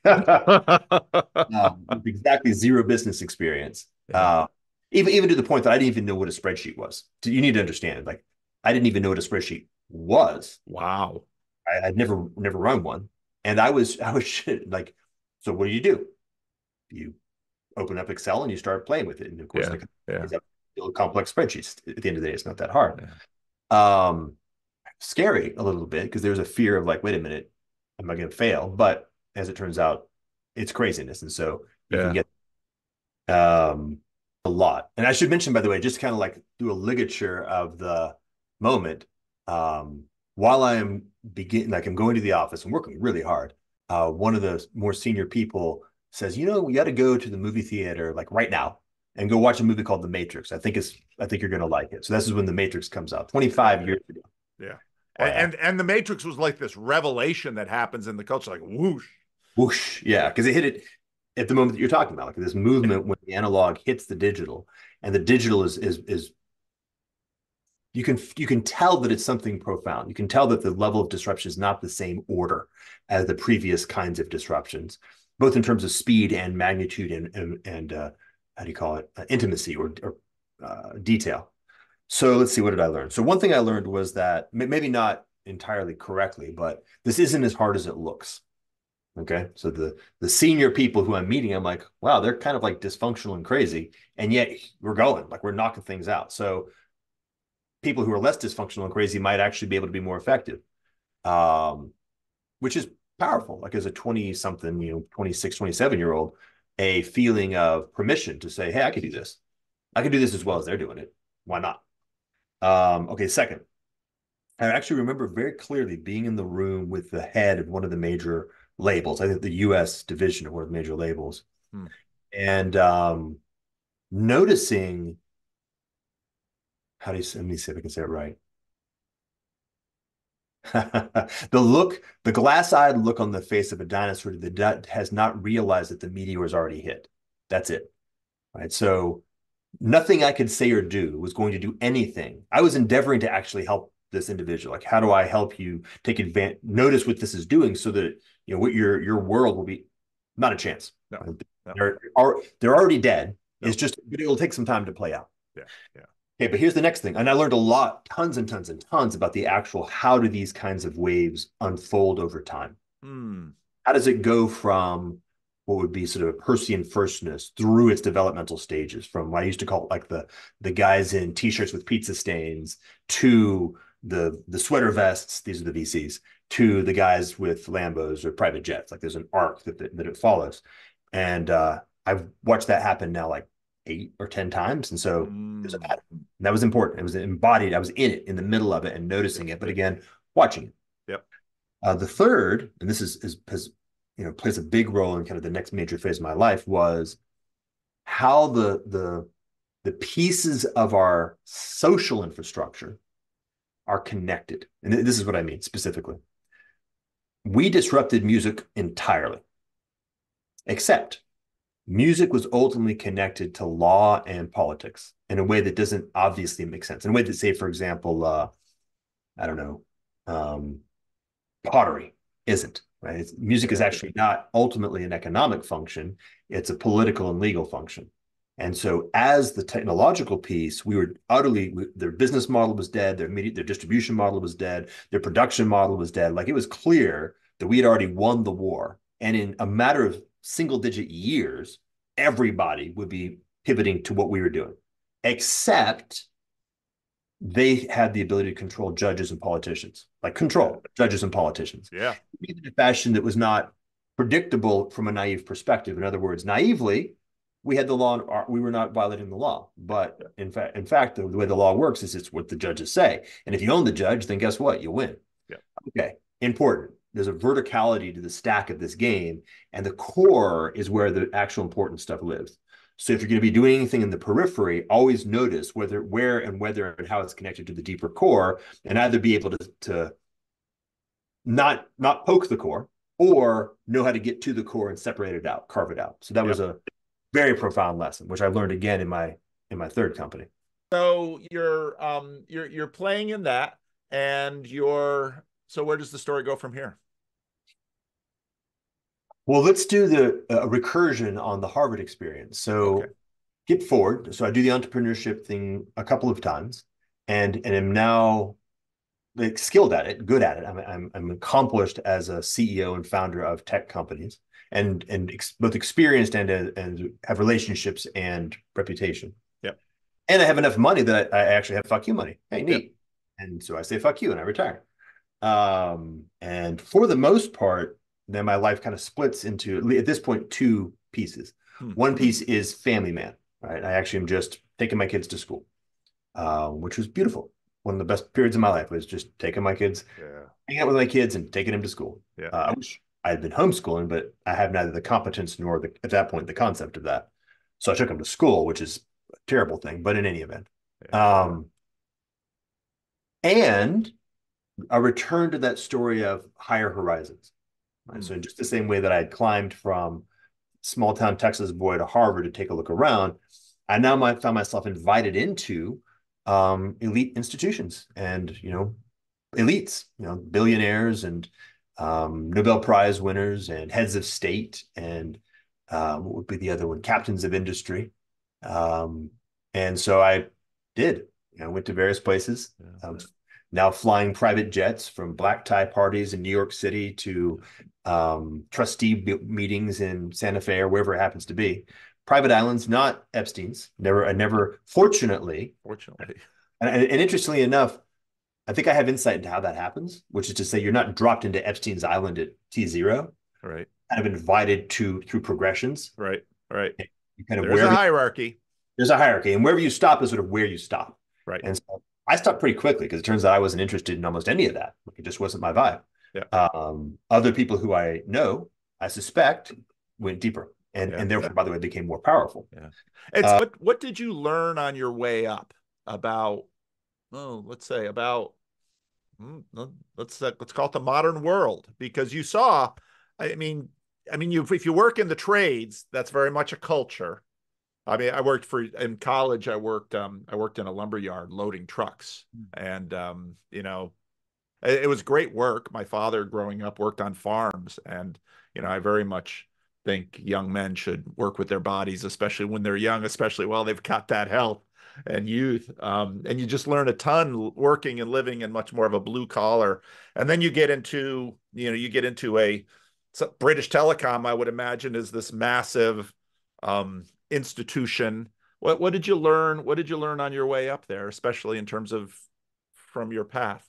um, with exactly zero business experience. Yeah. Uh, even, even to the point that I didn't even know what a spreadsheet was. You need to understand, like, I didn't even know what a spreadsheet was. Wow. I, I'd never, never run one. And I was, I was like, so what do you do? You open up Excel and you start playing with it. And of course, yeah. like, yeah. complex spreadsheets. At the end of the day, it's not that hard. Yeah. Um, scary a little bit because there's a fear of like, wait a minute, am I going to fail? But as it turns out, it's craziness. And so you yeah. can get, um, a lot. And I should mention, by the way, just kind of like do a ligature of the moment. Um, while I am beginning, like I'm going to the office and working really hard, uh, one of the more senior people says, you know, we got to go to the movie theater like right now and go watch a movie called The Matrix. I think it's, I think you're going to like it. So this is when The Matrix comes out twenty-five years ago. Yeah. And, and and The Matrix was like this revelation that happens in the culture, like whoosh. Whoosh. Yeah. Because it hit it at the moment that you're talking about, like this movement when the analog hits the digital, and the digital is is is you can you can tell that it's something profound. You can tell that the level of disruption is not the same order as the previous kinds of disruptions, both in terms of speed and magnitude and and, and uh, how do you call it, uh, intimacy or, or uh, detail. So let's see, what did I learn? So one thing I learned was that, maybe not entirely correctly, but this isn't as hard as it looks. Okay, so the the senior people who I'm meeting, I'm like, wow, they're kind of like dysfunctional and crazy, and yet we're going, like we're knocking things out. So people who are less dysfunctional and crazy might actually be able to be more effective, um, which is powerful. Like as a twenty something, you know, twenty-six, twenty-seven year old, a feeling of permission to say, hey, I can do this. I can do this as well as they're doing it. Why not? Um, okay, second, I actually remember very clearly being in the room with the head of one of the major labels, I think the U S division of one of the major labels, hmm. and um, noticing, how do you, let me see if I can say it right. the look, the glass-eyed look on the face of a dinosaur that has not realized that the meteor has already hit. That's it, right? So nothing I could say or do was going to do anything. I was endeavoring to actually help this individual. Like, how do I help you take advantage, notice what this is doing so that, you know, what your, your world will be, not a chance. No, no. They're, are, they're already dead. No. It's just, it'll take some time to play out. Yeah. Yeah. Okay. But here's the next thing. And I learned a lot, tons and tons and tons about the actual, how do these kinds of waves unfold over time? Hmm. How does it go from what would be sort of a Persian firstness through its developmental stages, from what I used to call it like the, the guys in t-shirts with pizza stains to the, the sweater vests, these are the V Cs, to the guys with Lambos or private jets. Like there's an arc that, that, that it follows. And uh, I've watched that happen now like eight or ten times. And so mm. there's a pattern. And that was important. It was embodied. I was in it, in the middle of it and noticing it, but again, watching it. Yep. Uh, the third, and this is, is, is you know, plays a big role in kind of the next major phase of my life, was how the the the pieces of our social infrastructure are connected. And this is what I mean specifically. We disrupted music entirely, except music was ultimately connected to law and politics in a way that doesn't obviously make sense. In a way that, say, for example, uh, I don't know, um, pottery isn't. Right? It's, music is actually not ultimately an economic function. It's a political and legal function. And so as the technological piece, we were utterly, we, their business model was dead, their media, their distribution model was dead, their production model was dead. Like it was clear that we had already won the war. And in a matter of single digit years, everybody would be pivoting to what we were doing, except they had the ability to control judges and politicians, like control judges and politicians. Yeah. In a fashion that was not predictable from a naive perspective. In other words, naively, we had the law, we were not violating the law. But in fact, in fact, the, the way the law works is it's what the judges say. And if you own the judge, then guess what? You win. Yeah. Okay. Important. There's a verticality to the stack of this game. And the core is where the actual important stuff lives. So if you're going to be doing anything in the periphery, always notice whether, where and whether and how it's connected to the deeper core, and either be able to, to not, not poke the core or know how to get to the core and separate it out, carve it out. So that yep. was a very profound lesson, which I learned again in my, in my third company. So you're, um, you're, you're playing in that, and you're, so where does the story go from here? Well, let's do the uh, recursion on the Harvard experience. So okay. Get forward. So I do the entrepreneurship thing a couple of times, and and am now like skilled at it, good at it. I'm I'm, I'm accomplished as a C E O and founder of tech companies, and and ex both experienced and and have relationships and reputation. Yep. And I have enough money that I, I actually have fuck you money. Hey, neat. Yep. And so I say fuck you and I retire. Um, and for the most part, then my life kind of splits into, at this point, two pieces. Hmm. One piece is family man. right? I actually am just taking my kids to school, uh, which was beautiful. One of the best periods of my life was just taking my kids, Yeah. hanging out with my kids and taking them to school. Yeah. Uh, I wish I had been homeschooling, but I have neither the competence nor the, at that point, the concept of that. So I took them to school, which is a terrible thing, but in any event. Yeah. Um, and a return to that story of higher horizons. Right? Mm. So in just the same way that I had climbed from small town Texas boy to Harvard to take a look around, I now might found myself invited into um, elite institutions and, you know, elites, you know, billionaires and um, Nobel Prize winners and heads of state and uh, what would be the other one? Captains of industry. Um, and so I did, you know, went to various places. Yeah. Um, now flying private jets from black tie parties in New York City to um, trustee meetings in Santa Fe or wherever it happens to be. Private islands, not Epstein's. Never, I never, fortunately. Fortunately. And, and interestingly enough, I think I have insight into how that happens, which is to say you're not dropped into Epstein's island at T zero. Right. Kind of invited to through progressions. Right. Right. You kind of there's a hierarchy. There's a hierarchy. And wherever you stop is sort of where you stop. Right. And so I stopped pretty quickly because it turns out I wasn't interested in almost any of that. It just wasn't my vibe. Yeah. Um, other people who I know, I suspect, went deeper. And, yeah. and therefore, by the way, became more powerful. Yeah. It's uh, what what did you learn on your way up about, oh, let's say about let's let's call it the modern world, because you saw, I mean, I mean, you if you work in the trades, that's very much a culture. I mean, I worked for in college. I worked um, I worked in a lumber yard loading trucks, and um, you know, it, it was great work. My father, growing up, worked on farms, and you know, I very much think young men should work with their bodies, especially when they're young, especially while they've got that health and youth. Um, and you just learn a ton working and living in much more of a blue collar. And then you get into, you know, you get into a so British Telecom, I would imagine, is this massive um, institution. What, what did you learn? What did you learn on your way up there, especially in terms of from your path?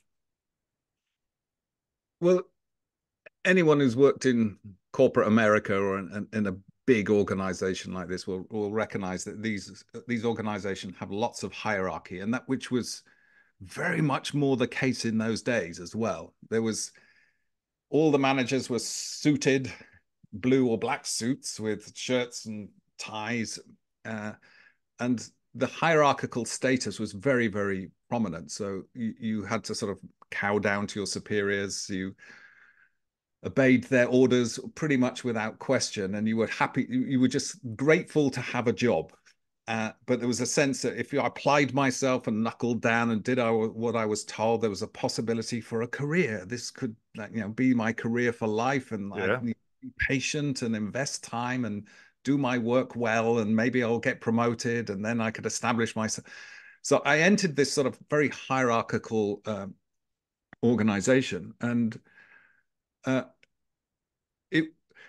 Well, anyone who's worked in corporate America or in, in a big organization like this will, will recognize that these these organizations have lots of hierarchy, and that which was very much more the case in those days as well. There was all the managers were suited, blue or black suits with shirts and ties, uh, and the hierarchical status was very, very prominent. So you, you had to sort of cow down to your superiors. You obeyed their orders pretty much without question, and you were happy, you were just grateful to have a job. Uh, but there was a sense that if I applied myself and knuckled down and did I, what I was told, there was a possibility for a career. This could, like, you know, be my career for life, and yeah. I need to be patient and invest time and do my work well, and maybe I'll get promoted, and then I could establish myself. So I entered this sort of very hierarchical uh, organization, and Uh, it,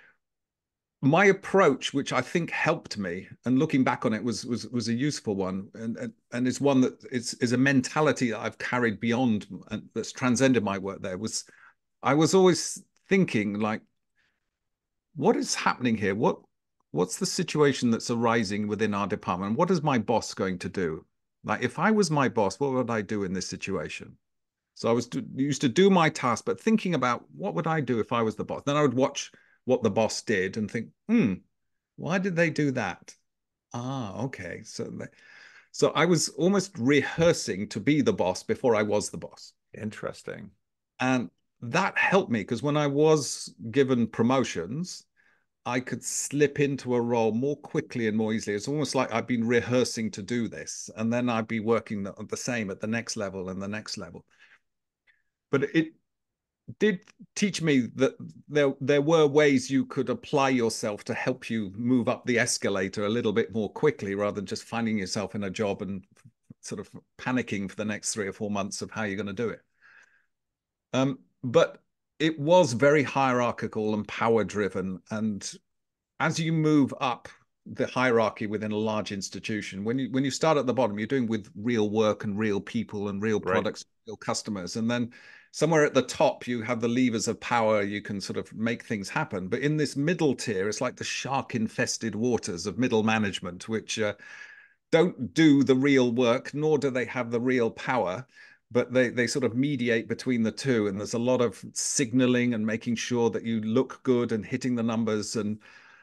my approach, which I think helped me, and looking back on it, was was was a useful one, and and, and is one that is is a mentality that I've carried beyond and that's transcended my work. There was, I was always thinking, like, what is happening here? What what's the situation that's arising within our department? What is my boss going to do? Like, if I was my boss, what would I do in this situation? So I was to, used to do my task, but thinking about what would I do if I was the boss. Then I would watch what the boss did and think, hmm, why did they do that? Ah, okay. So, they, so I was almost rehearsing to be the boss before I was the boss. Interesting. And that helped me, because when I was given promotions, I could slip into a role more quickly and more easily. It's almost like I've been rehearsing to do this, and then I'd be working the, the same at the next level and the next level. But it did teach me that there, there were ways you could apply yourself to help you move up the escalator a little bit more quickly, rather than just finding yourself in a job and sort of panicking for the next three or four months of how you're going to do it. Um, but it was very hierarchical and power driven. And as you move up the hierarchy within a large institution, when you when you start at the bottom, you're doing with real work and real people and real products, right. Real customers, and then somewhere at the top you have the levers of power. You can sort of make things happen. But in this middle tier, it's like the shark infested waters of middle management, which uh, don't do the real work, nor do they have the real power, but they they sort of mediate between the two. And there's a lot of signaling and making sure that you look good and hitting the numbers, and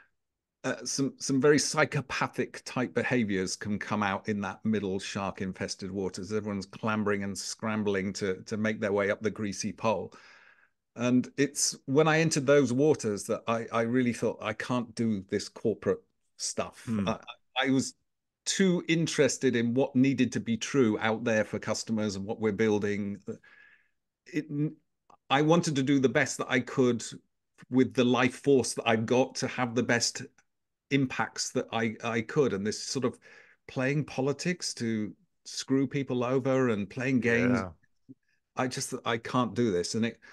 uh, some some very psychopathic type behaviors can come out in that middle shark infested waters. Everyone's clambering and scrambling to to make their way up the greasy pole. And it's when I entered those waters that I, I really thought, I can't do this corporate stuff. Hmm. I, I was too interested in what needed to be true out there for customers and what we're building. It, I wanted to do the best that I could with the life force that I've got to have the best impacts that I, I could. And this sort of playing politics to screw people over and playing games, yeah. I just, I can't do this. And it,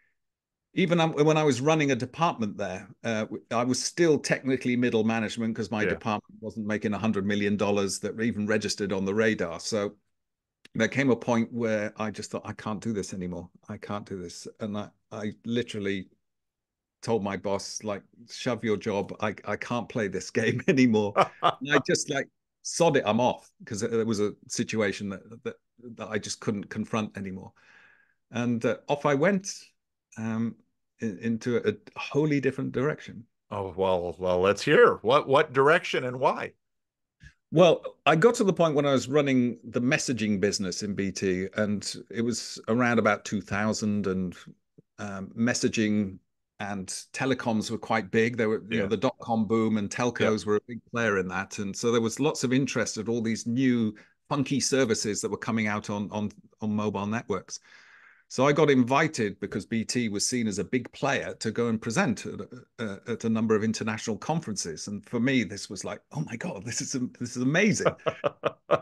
even when I was running a department there, uh, I was still technically middle management because my yeah. department wasn't making a hundred million dollars that were even registered on the radar. So there came a point where I just thought, I can't do this anymore. I can't do this. And I, I literally told my boss, like, shove your job. I, I can't play this game anymore. And I just like, sod it, I'm off, because there was a situation that, that, that I just couldn't confront anymore. And uh, off I went. Um, in, into a, a wholly different direction. Oh, well, well, let's hear what, what direction and why. Well, I got to the point when I was running the messaging business in B T, and it was around about two thousand, and um, messaging and telecoms were quite big. There were, you yeah. know, the dot-com boom, and telcos yeah. were a big player in that. And so there was lots of interest in all these new funky services that were coming out on, on, on mobile networks. So I got invited, because B T was seen as a big player, to go and present at, uh, at a number of international conferences. And for me, this was like, oh my God, this is this is amazing. uh,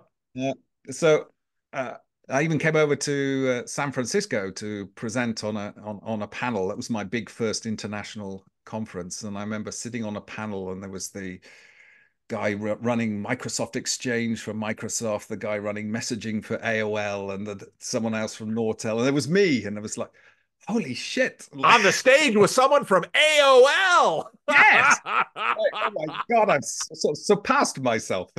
so uh, I even came over to uh, San Francisco to present on a on, on a panel. That was my big first international conference. And I remember sitting on a panel, and there was the guy running Microsoft Exchange for Microsoft, the guy running messaging for A O L, and the, someone else from Nortel, and it was me, and it was like, holy shit! On the stage with someone from A O L. Yes. Like, oh my God, I've so surpassed myself.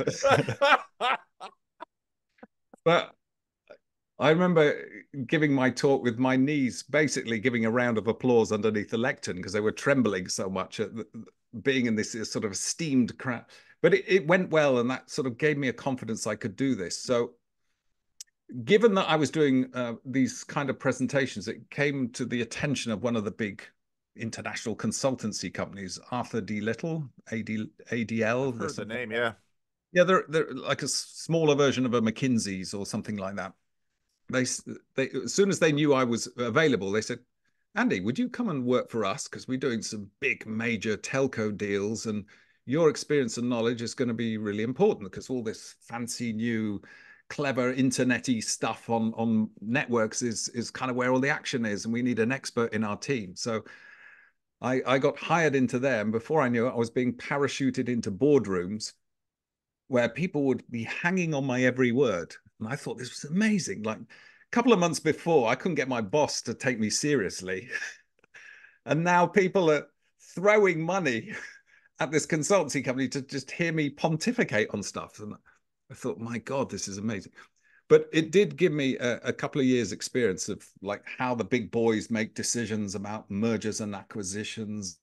But I remember giving my talk with my knees basically giving a round of applause underneath the lectern, because they were trembling so much at the, being in this sort of esteemed crowd. But it, it went well, and that sort of gave me a confidence I could do this. So given that I was doing uh, these kind of presentations, it came to the attention of one of the big international consultancy companies, Arthur D. Little, A D, A D L. I've heard the name, yeah. Yeah, they're, they're like a smaller version of a McKinsey's or something like that. They, they, as soon as they knew I was available, they said, Andy, would you come and work for us? Because we're doing some big major telco deals, and your experience and knowledge is going to be really important, because all this fancy new clever internet-y stuff on, on networks is, is kind of where all the action is, and we need an expert in our team. So I, I got hired into there, and before I knew it, I was being parachuted into boardrooms where people would be hanging on my every word. And I thought this was amazing. Like, a couple of months before, I couldn't get my boss to take me seriously. And now people are throwing money at this consultancy company to just hear me pontificate on stuff. And I thought, my God, this is amazing. But it did give me a, a couple of years experience of like how the big boys make decisions about mergers and acquisitions.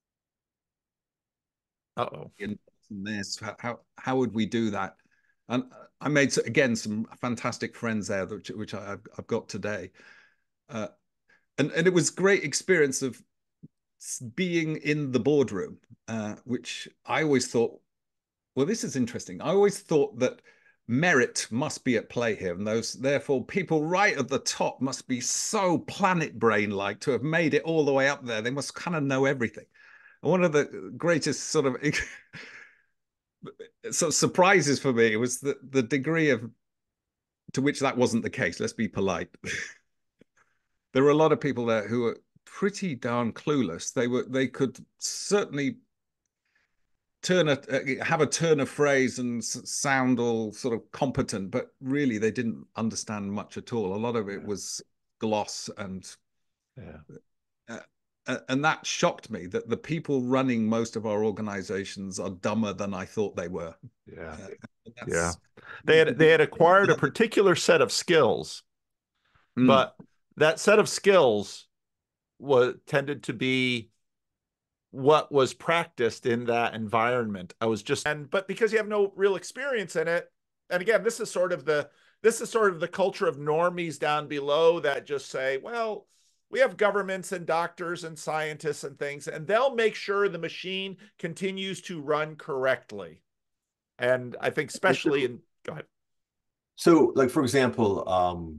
Uh-oh. In this, how, how would we do that? And I made, again, some fantastic friends there, which, which I, I've got today. Uh, and, and it was great experience of being in the boardroom, uh, which I always thought, well, this is interesting. I always thought that merit must be at play here. And those, therefore, people right at the top must be so planet brain-like to have made it all the way up there. They must kind of know everything. And one of the greatest sort of sort of surprises for me was the, the degree of to which that wasn't the case. Let's be polite. There were a lot of people there who were pretty darn clueless. They were they could certainly turn a have a turn of phrase and sound all sort of competent, but really they didn't understand much at all. A lot of it was gloss and yeah. Uh, and that shocked me, that the people running most of our organizations are dumber than I thought they were. Yeah. Uh, yeah. They had they had acquired a particular set of skills, mm. but that set of skills was tended to be what was practiced in that environment. I was just and but because you have no real experience in it, and again, this is sort of the this is sort of the culture of normies down below that just say, well, we have governments and doctors and scientists and things, and they'll make sure the machine continues to run correctly. And I think especially in, go ahead. So like, for example, um,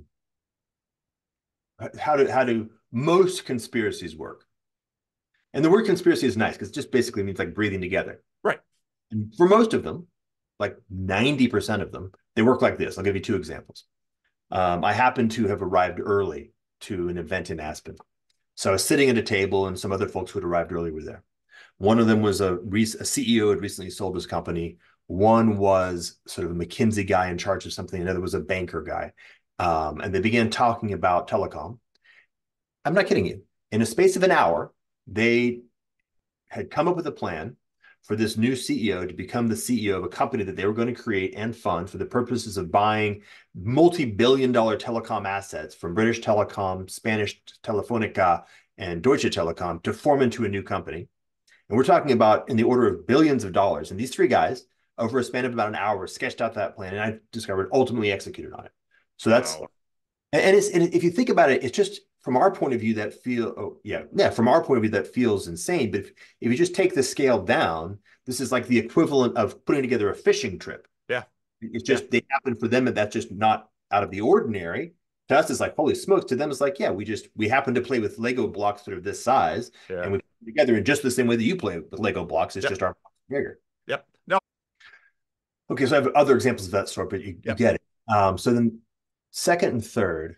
how do, how do most conspiracies work? And the word conspiracy is nice because it just basically means like breathing together. Right. And for most of them, like ninety percent of them, they work like this. I'll give you two examples. Um, I happen to have arrived early to an event in Aspen. So I was sitting at a table and some other folks who had arrived early were there. One of them was a, a C E O had recently sold his company. One was sort of a McKinsey guy in charge of something. Another was a banker guy. Um, and they began talking about telecom. I'm not kidding you. In a space of an hour, they had come up with a plan for this new C E O to become the C E O of a company that they were going to create and fund for the purposes of buying multi-billion dollar telecom assets from British Telecom, Spanish Telefonica, and Deutsche Telekom to form into a new company. And we're talking about in the order of billions of dollars. And these three guys, over a span of about an hour, sketched out that plan, and I discovered ultimately executed on it. So that's, wow. and it's, and if you think about it, it's just from our point of view that feel, oh yeah, yeah, from our point of view that feels insane. But if, if you just take the scale down, this is like the equivalent of putting together a fishing trip. Yeah, it's just yeah. they happen for them, and that's just not out of the ordinary. To us, it's like holy smokes. To them, it's like yeah, we just we happen to play with Lego blocks that are this size, yeah. and we put them together in just the same way that you play with Lego blocks. It's yep. just our bigger. Yep. No. Okay, so I have other examples of that sort, but you, yep. you get it. Um, so then, second and third.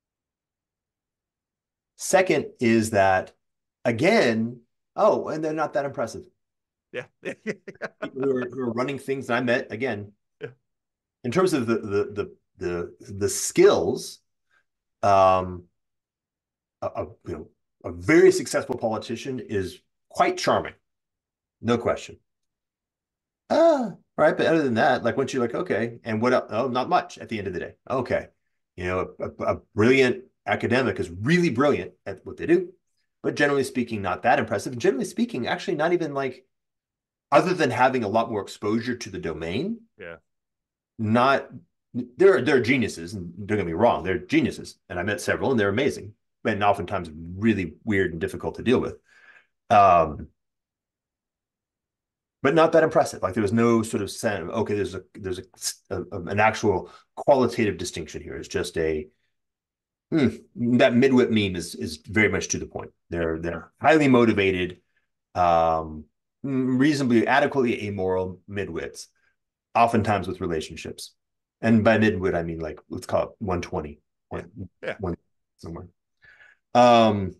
Second is that, again, oh, and they're not that impressive. Yeah. People who are, who are running things that I met, again, yeah. in terms of the the the the, the skills, um, a, a, you know, a very successful politician is quite charming, no question. Ah, right, but other than that, like once you're like, okay, and what else? Oh, not much at the end of the day. Okay, you know, a, a brilliant academic is really brilliant at what they do, but generally speaking, not that impressive. And generally speaking, actually not even like, other than having a lot more exposure to the domain. Yeah. Not, they're, they're geniuses, and don't get me wrong, they're geniuses. And I met several and they're amazing, and oftentimes really weird and difficult to deal with. Um, but not that impressive. Like there was no sort of sense of, okay, there's a, there's a, a an actual qualitative distinction here. It's just a, Hmm. that midwit meme is is very much to the point. They're they're highly motivated, um, reasonably adequately amoral midwits, oftentimes with relationships. And by midwit, I mean like let's call it one twenty, yeah, yeah. one somewhere. Um,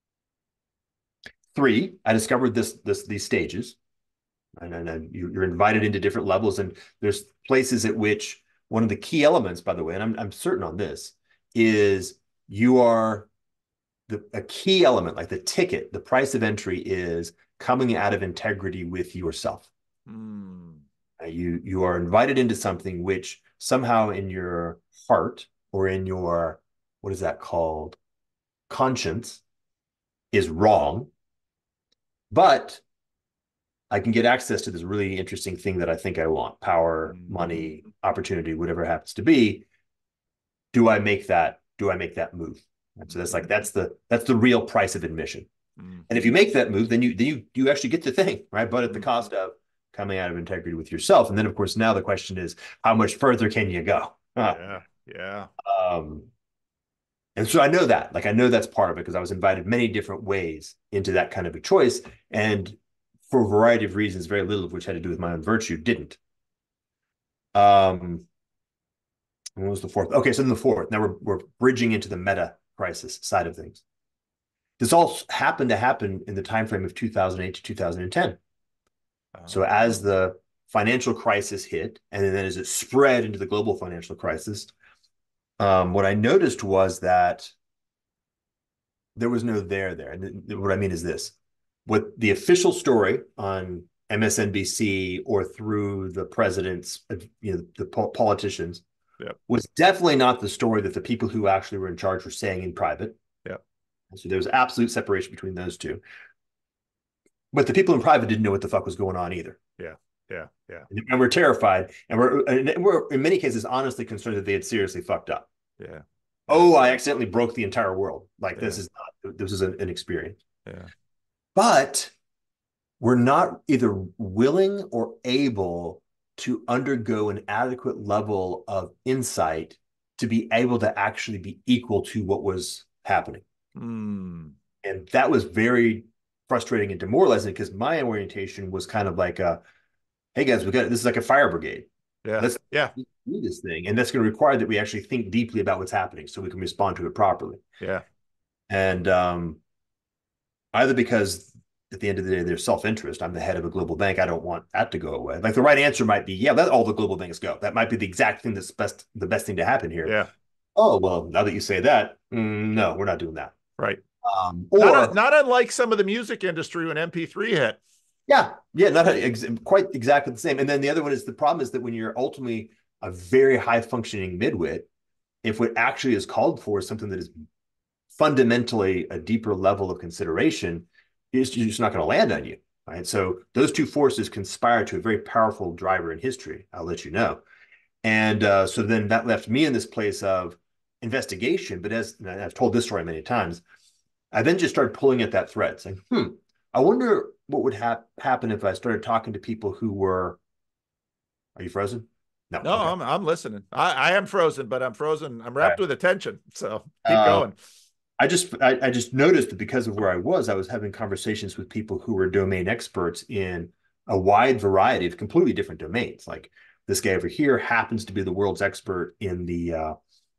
three, I discovered this this these stages, and then you're invited into different levels, and there's places at which one of the key elements, by the way, and I'm I'm certain on this, is you are the a key element, like the ticket, the price of entry is coming out of integrity with yourself. Mm. Uh, you you are invited into something which somehow in your heart or in your, what is that called, conscience, is wrong, but I can get access to this really interesting thing that I think I want: power, mm. money, opportunity, whatever it happens to be. Do I make that? Do I make that move? And so that's like that's the that's the real price of admission. Mm. And if you make that move, then you then you you actually get the thing, right? But at the cost of coming out of integrity with yourself. And then of course now the question is, how much further can you go? Yeah, yeah. Um, and so I know that, like I know that's part of it because I was invited many different ways into that kind of a choice, and for a variety of reasons, very little of which had to do with my own virtue, didn't. Um. What was the fourth? Okay, so then the fourth. Now we're we're bridging into the meta crisis side of things. This all happened to happen in the time frame of two thousand eight to two thousand ten. Oh. So as the financial crisis hit, and then as it spread into the global financial crisis, um, what I noticed was that there was no there there. And what I mean is this: what the official story on M S N B C or through the president's, you know, the politicians, yep. was definitely not the story that the people who actually were in charge were saying in private. Yep. So there was absolute separation between those two. But the people in private didn't know what the fuck was going on either. Yeah, yeah, yeah. And we're terrified, and we're and we're in many cases honestly concerned that they had seriously fucked up. Yeah. Oh, I accidentally broke the entire world. Like yeah. this is not. This is an, an experience. Yeah. But we're not either willing or able to undergo an adequate level of insight to be able to actually be equal to what was happening. Mm. And that was very frustrating and demoralizing because my orientation was kind of like, a, hey guys, we got this is like a fire brigade. Yeah. Let's yeah. do this thing. And that's going to require that we actually think deeply about what's happening so we can respond to it properly. Yeah. And um, either because at the end of the day, there's self-interest. I'm the head of a global bank. I don't want that to go away. Like the right answer might be, yeah, let all the global banks go. That might be the exact thing that's best, the best thing to happen here. Yeah. Oh, well, now that you say that, mm, no, we're not doing that. Right. Um, or not, not unlike some of the music industry when M P three hit. Yeah. Yeah. Not ex quite exactly the same. And then the other one is the problem is that when you're ultimately a very high functioning midwit, if what actually is called for is something that is fundamentally a deeper level of consideration, it's just not going to land on you, right? So those two forces conspire to a very powerful driver in history. I'll let you know. And uh, so then that left me in this place of investigation. But as I've told this story many times, I then just started pulling at that thread, saying, "Hmm, I wonder what would ha happen if I started talking to people who were." Are you frozen? No, no, okay. I'm I'm listening. I I am frozen, but I'm frozen. I'm wrapped right. with attention. So keep uh, going. I just I, I just noticed that because of where I was, I was having conversations with people who were domain experts in a wide variety of completely different domains. Like this guy over here happens to be the world's expert in the uh,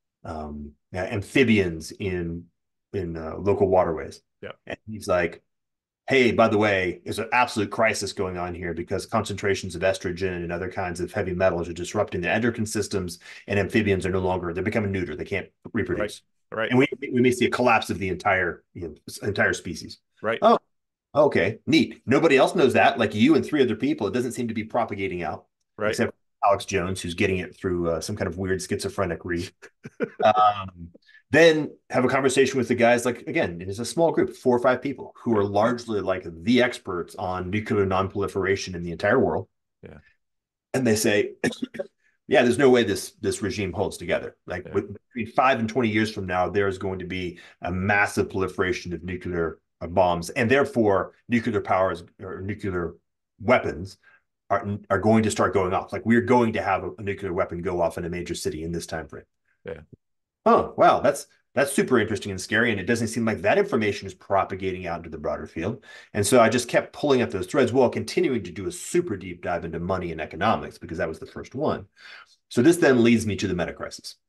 um, amphibians in in uh, local waterways. Yeah, and he's like, "Hey, by the way, there's an absolute crisis going on here because concentrations of estrogen and other kinds of heavy metals are disrupting the endocrine systems, and amphibians are no longer they're becoming neuter. They can't reproduce." Right. Right. And we we may see a collapse of the entire you know, entire species. Right. Oh, okay, neat. Nobody else knows that, like you and three other people. It doesn't seem to be propagating out, right? Except for Alex Jones, who's getting it through uh, some kind of weird schizophrenic read. um, then have a conversation with the guys, like again, it is a small group, four or five people who are largely like the experts on nuclear non-proliferation in the entire world. Yeah, and they say. Yeah, there's no way this this regime holds together. Like yeah. with, between five and twenty years from now, there's going to be a massive proliferation of nuclear uh, bombs, and therefore nuclear powers or nuclear weapons are are going to start going off. Like we're going to have a, a nuclear weapon go off in a major city in this time frame. Yeah. Oh wow, that's that's super interesting and scary, and it doesn't seem like that information is propagating out into the broader field. And so I just kept pulling up those threads while continuing to do a super deep dive into money and economics because that was the first one. So this then leads me to the meta crisis.